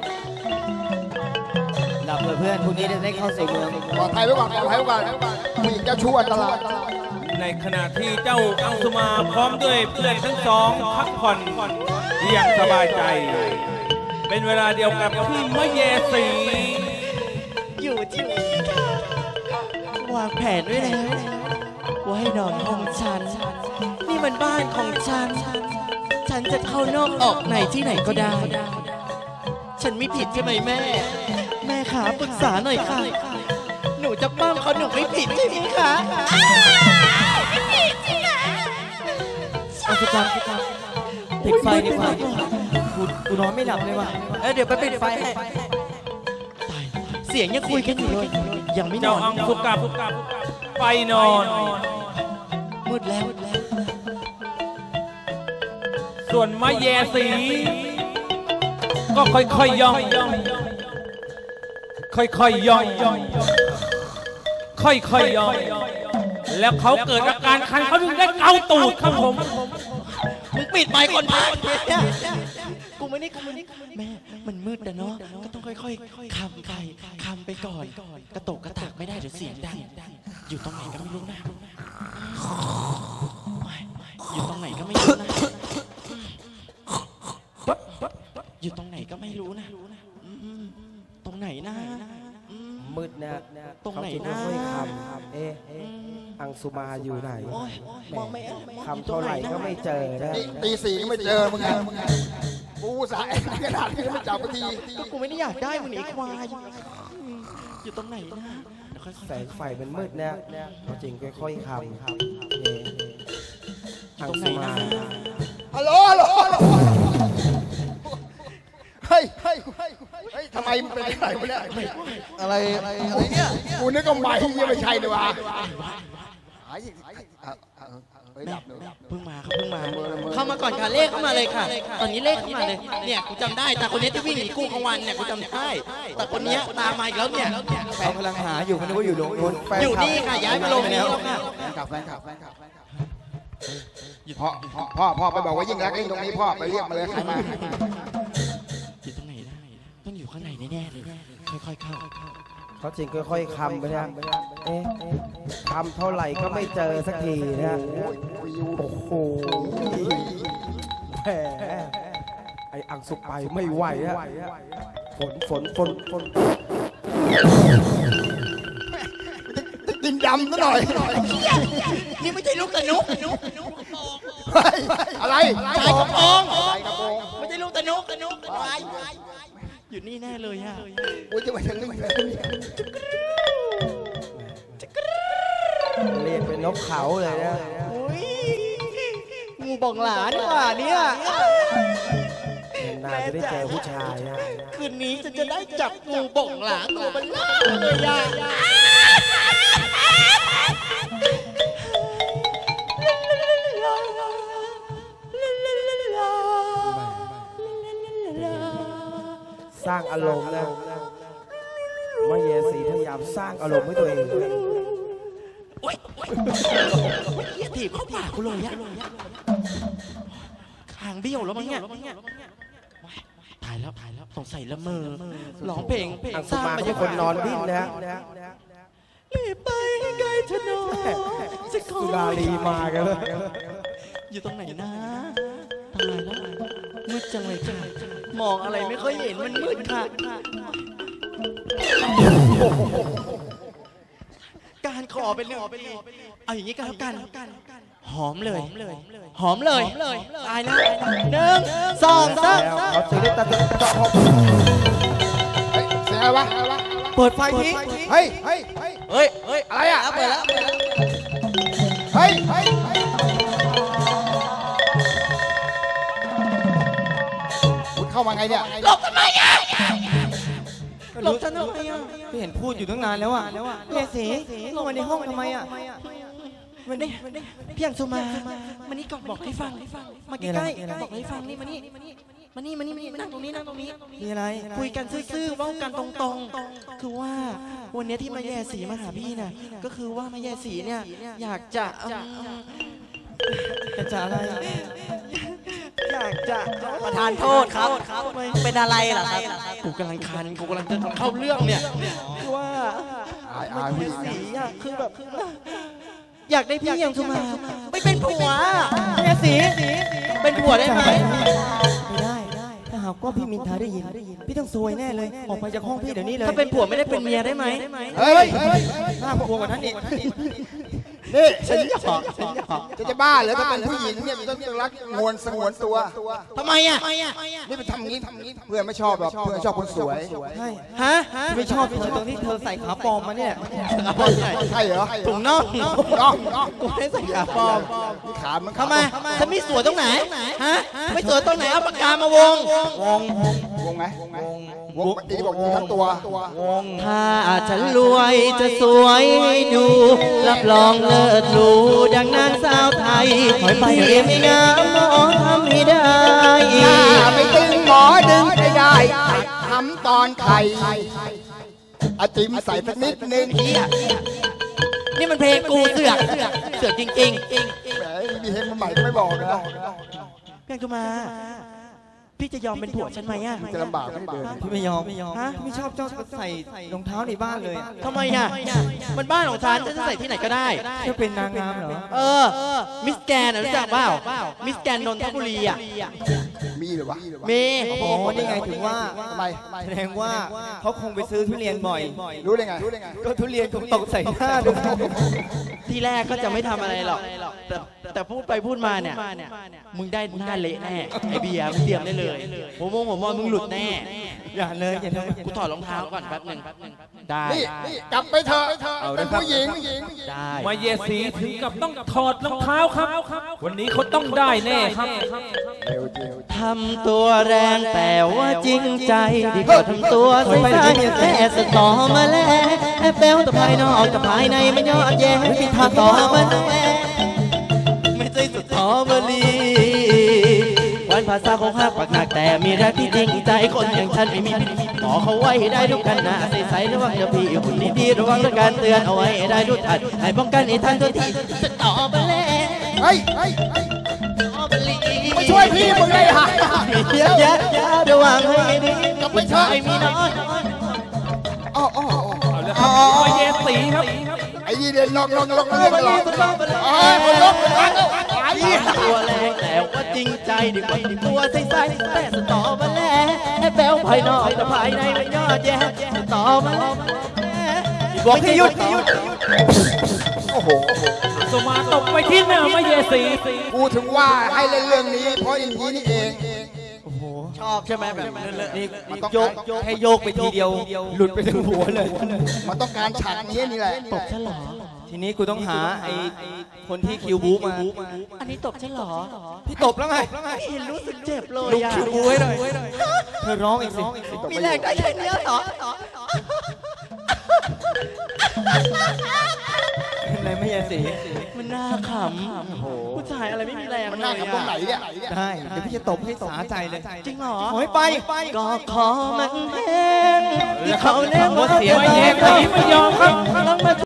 หลับเลยเพื่อนพรุ่งนี้จะได้เข้าสู่เมืองปลอดภัยไว้ก่อนปลอดภัยไว้ก่อนผู้หญิงเจ้าชู้อันตรายในขณะที่เจ้าอังสุมาพร้อมด้วยเพื่อนทั้งสองพักผ่อนอย่างสบายใจ เป็นเวลาเดียวกับที่มะเยสีอยู่ที่นี่ค่ะวางแผนไว้แล้วว่าให้นอนห้องฉัน นี่มันบ้านของฉัน ฉันจะเข้านอกออกในที่ไหนก็ได้ ฉันไม่ผิดใช่ไหมแม่ แม่ขาปรึกษาหน่อยค่ะ หนูจะป้องเขาหนูไม่ผิดใช่ไหมคะเอาสิครับปิดไฟดีกว่ากูกูนอนไม่หลับเลยว่ะเออเดี๋ยวไปปิดไฟให้ตายเสียงยังคุยกันอยู่เลยยังไม่นเจ้าอนอังสุกับไปนอนมืดแล้วส่วนมะเยสี ก็ค่อยๆย่อง ค่อยๆย่อง ค่อยๆย่อง แล้วเขาเกิดอาการคันเขาถึงได้เกาตูดครับผมมึงปิดไมค์ก่อนพายเนี่ยกูไม่ได้กูไม่ได้แม่มันมืดแต่เนาะก็ต้องค่อยๆคำไก่คำไปก่อนกระตกกระตากไม่ได้เดี๋ยวเสียงดังอยู่ตรงไหนก็ไม่รู้นะอยู่ตรงไหนก็ไม่รู้นะอยู่ตรงไหนก็ไม่รู้นะตรงไหนนะมืดนะตรงไหนนะเขาจึงค่อยคำเอ๊ะอังสุมาอยู่ไหนโอ้ยมองไม่เห็นคำเท่าไหร่ก็ไม่เจอนะตีสี่ก็ไม่เจอมึงไงกูสายขนาดนี้ก็ไม่จับทีกูไม่ได้อยากได้มึงหนีควายอยู่ตรงไหนนะแสงไฟมันมืดนะเขาจริงค่อยๆคำเอ๊ะอังสุมาฮัลโหลฮัลโหลเฮ้ยเฮ้ยเฮ้ยทำไมมันเป็นอะไรวะเนี่ยอะไรอะไรอะไรเนี่ยกูนึกว่าไม่ยังไม่ใช่เลยวะหายอีกเฮ้ยดับเลยเพิ่งมาครับเพิ่งมา เข้ามาก่อนค่ะเลขเข้ามาเลยค่ะ ตอนนี้เลขเข้ามาเลยเนี่ยกูจำได้แต่คนนี้ที่วิ่งหนีกู้กลางวันเนี่ยกูจำได้แต่คนนี้ตามมาอีกแล้วเนี่ยเขากำลังหาอยู่มันนึกว่าอยู่โรงนู้นอยู่นี่ค่ะย้ายมาลงนี้แล้วค่ะแฟนคลับแฟนคลับแฟนคลับแฟนคลับพ่อพ่อพ่อไปบอกว่ายิ่งรักยิ่งตรงนี้พ่อไปเรียกมาเลยใครมาอยู่ตรงไหนนะต้องอยู่ข้างในแน่ๆเลยค่อยๆเข้าเขาจริงค่อยๆคำไปนะเอ๊ะคำเท่าไหร่ก็ไม่เจอสักทีนะโอ้โหแหมไออังสุไปไม่ไหวอะฝนฝนฝนฝนกินดำซะหน่อยนี่ไม่ใช่ลูกตะนุกอะไรชายกระโปรงชายกระโปรงไม่ใช่ลูกตะนุกตะนุกเป็นไรอยู่นี่แน่เลยอะกูจะมาถึงนี่เลยเรียกเป็นนกเขาเลยนะอุ้ยงูบ่องหลานี่หว่าเนี่ยนานๆจะได้เจอผู้ชายนะคืนนี้จะจะได้จับงูบ่องหลาตัวมันล่าเลยอะสร้างอารมณ์นะมะเยสีพยายามสร้างอารมณ์ให้ตัวเองโอ๊ยโอ๊ยเหี้ยถีบเข้าปากกูเลยอะคางเบี้ยวแล้วมั้งเนี่ยตายแล้วตายแล้วสงสัยละเมอร้องเพลงอังสุมาเป็นคนนอนดิ้นนะรีบไปให้ไกลเถอะน้องจะขอสุราลีมากันเลยอยู่ตรงไหนนะตายแล้วมืดจังเลยค่ะมองอะไรไม่ค่อยเห็นมันมืดค่ะการขอเป็นเรื่องเอาอย่างนี้ก็แล้วกันหอมเลยหอมเลยตายแล้วหนึ่งสองสามเขาถือได้ตัดตัดหอบเฮ้ยเสียงอะไรวะเปิดไฟทีเฮ้ยเฮ้ยเฮ้ยเฮ้ยเฮ้ยอะไรอ่ะเปิดแล้วเฮ้ยเฮ้ยคุณเข้ามาไงเนี่ยหลบทำไมอ่ะหลบทำไมอ่ะพี่เห็นพูดอยู่ตั้งนานแล้วอ่ะเยสีลงมาในห้องทำไมอ่ะมันนี่พี่อังสุมามานี่ก่อนบอกให้ฟังมาใกล้ๆบอกให้ฟังนี่มานี่มานี่มานี่มานี่นั่งตรงนี้นั่งตรงนี้มีอะไรคุยกันซื่อๆเว้ากันตรงๆ คือว่าวันนี้ที่มาแย่สีมาหาพี่น่ะก็คือว่ามาแย่สีเนี่ยอยากจะอืมจะจะอะไรอยากจะประธานโทษครับ เป็นอะไรล่ะครับกูกำลังคันกูกำลังจะเข้าเรื่องเนี่ยคือว่าอายอายผู้หญิงสีอะคือแบบอยากได้พี่อย่างสุมาไม่เป็นผัวแม่สีเป็นผัวได้ไหมไม่ได้ ถ้าหากว่าพี่มินทาได้ยิน พี่ต้องซวยแน่เลย ออกไปจากห้องพี่เดี๋ยวนี้เลยถ้าเป็นผัวไม่ได้เป็นเมียได้ไหมเฮ้ยน่ากลัวกว่านั้นอีกนี่ฉันหยอกฉันหยอกจะจะบ้าเหรือถ้าเป็นผู้หญิงเนี่ยมันต้องรักงวนสงวนตัวทำไมอ่ะนี่มันทำงี้ทำงี้เพื่อนไม่ชอบหรอกเพื่อนชอบคนสวยใช่ฮะไม่ชอบเธอตรงที่เธอใส่ขาปลอมมาเนี่ยใช่เหรอถุงน่องน้องน้องกูไม่ได้ใส่ขาปลอมนี่ขามันทำไมฉันไม่สวยตรงไหนฮะไม่สวยตรงไหนเอาปากกามาวงวงวงไหมวงไหมวงตีบอกทั้งตัวถ้าฉันรวยจะสวยให้ดูรับรองเลิศหรูดังนางสาวไทยที่ไม่งามหมอทำให้ได้ถ้าไม่ตึงหมอดึงไม่ได้ทำตอนไข่อาจิมใส่สักนิดนึงนี่มันเพลงกูเสือกเสือกจริงแหมมีเพลงใหม่ก็ไม่บอกนะๆเพียงตัวมาพี่จะยอมเป็นผัวฉันไหมอ่ะจะลำบากไม่เดินพี่ไม่ยอม ไม่ยอมฮะพี่ไม่ชอบเจ้าใส่รองเท้าในบ้านเลยทำไมอ่ะมันบ้านของฉันฉันจะใส่ที่ไหนก็ได้เจ้าเป็นนางงามเหรอเออมิสแกนรู้จักเปล่ามิสแกนนนทบุรีอ่ะมีหรือวะมีโอ้นี่ไงถึงว่าทำไมแสดงว่าเขาคงไปซื้อทุเรียนบ่อยรู้ได้ไงรู้ได้ไงก็ทุเรียนคงตกใส่หน้าดูทีแรกก็จะไม่ทำอะไรหรอกแต่แต่พูดไปพูดมาเนี่ยมึงได้หน้าเละแน่ไอเบียร์มึงเตรียมได้เลยหัวโมงหัวมอมึงหลุดแน่อย่าเลยอย่าเลยกูถอดรองเท้าก่อนแป๊บหนึ่งได้นี่นี่กลับไปเถอะเป็นผู้หญิงได้มาเยสีถึงกับต้องถอดรองเท้าครับ วันนี้เขาต้องได้แน่ครับทำตัวแรงแต่ว่าจริงใจดีกว่าทำตัวใส่ใจแต่สตอมาแล้วแอบเบลแต่ภายนอกแต่ภายในไม่ยอดแย่ไม่ทำต่อมันแม่ไม่ใช่สตอมาลีวันภาษาของฮักปากหนักแต่มีรักที่จริงใจคนอย่างฉันไม่มีหมอเขาไว้ได้ทุกกันนะใสๆระวังจะพี่คุณนี้ดีระวังต้องการเตือนเอาไว้ได้ทุกทันให้ป้องกันให้ทันตัวทีสตอมาแล้วเฮ้ยเฮ้ยมาช่วยพี่มึงเลยฮะเดี๋ยวเดี๋ยวเดี๋ยวระวังให้ดีกลับไปเถอะไอ้มีน้อยอ๋ออ๋อเอาละครับมาเยสีครับไอ้ยี่เดินนอกนอกนอกนอกนอกเอ้ยคนลบคนลบไอ้ยี่ตัวแรงแต่ว่าจริงใจดีกว่าตัวใสๆแต่สตอมาแล้วแอบแบวภายนอกแต่ภายในมันยอดแย่สตอมาแล้วบอกให้หยุดหยุดโอ้โหสมาตกไปที่หน้ามาเยสีกูถึงว่าให้เล่นเรื่องนี้เพราะอย่างนี้นี่เองชอบใช่ไหมแบบนั้นเลยนี่โยกให้โยกไปทีเดียว หลุดไปถึงหัวเลยมันต้องการฉากนี้นี่แหละตบฉันเหรอทีนี้กูต้องหาไอ้คนที่คิวบูมาอันนี้ตบฉันเหรอพี่ตบแล้วไงไม่เห็นรู้สึกเจ็บเลยลุกอะคิวบูให้หน่อยเธอร้องอีกสิมีแรงได้แค่นี้เหรออะไรไม่ยาสีมันน่าขำผู้ชายอะไรไม่มีแรงมันน่าทำตรงไหนเนี่ยได้ เดี๋ยวพี่จะตบให้สาใจเลยจริงเหรอโอ้ยไปก็ขอมันแห้งที่เขาเรียกว่าเสียงมาเยสีไม่ยอมครับต้องมา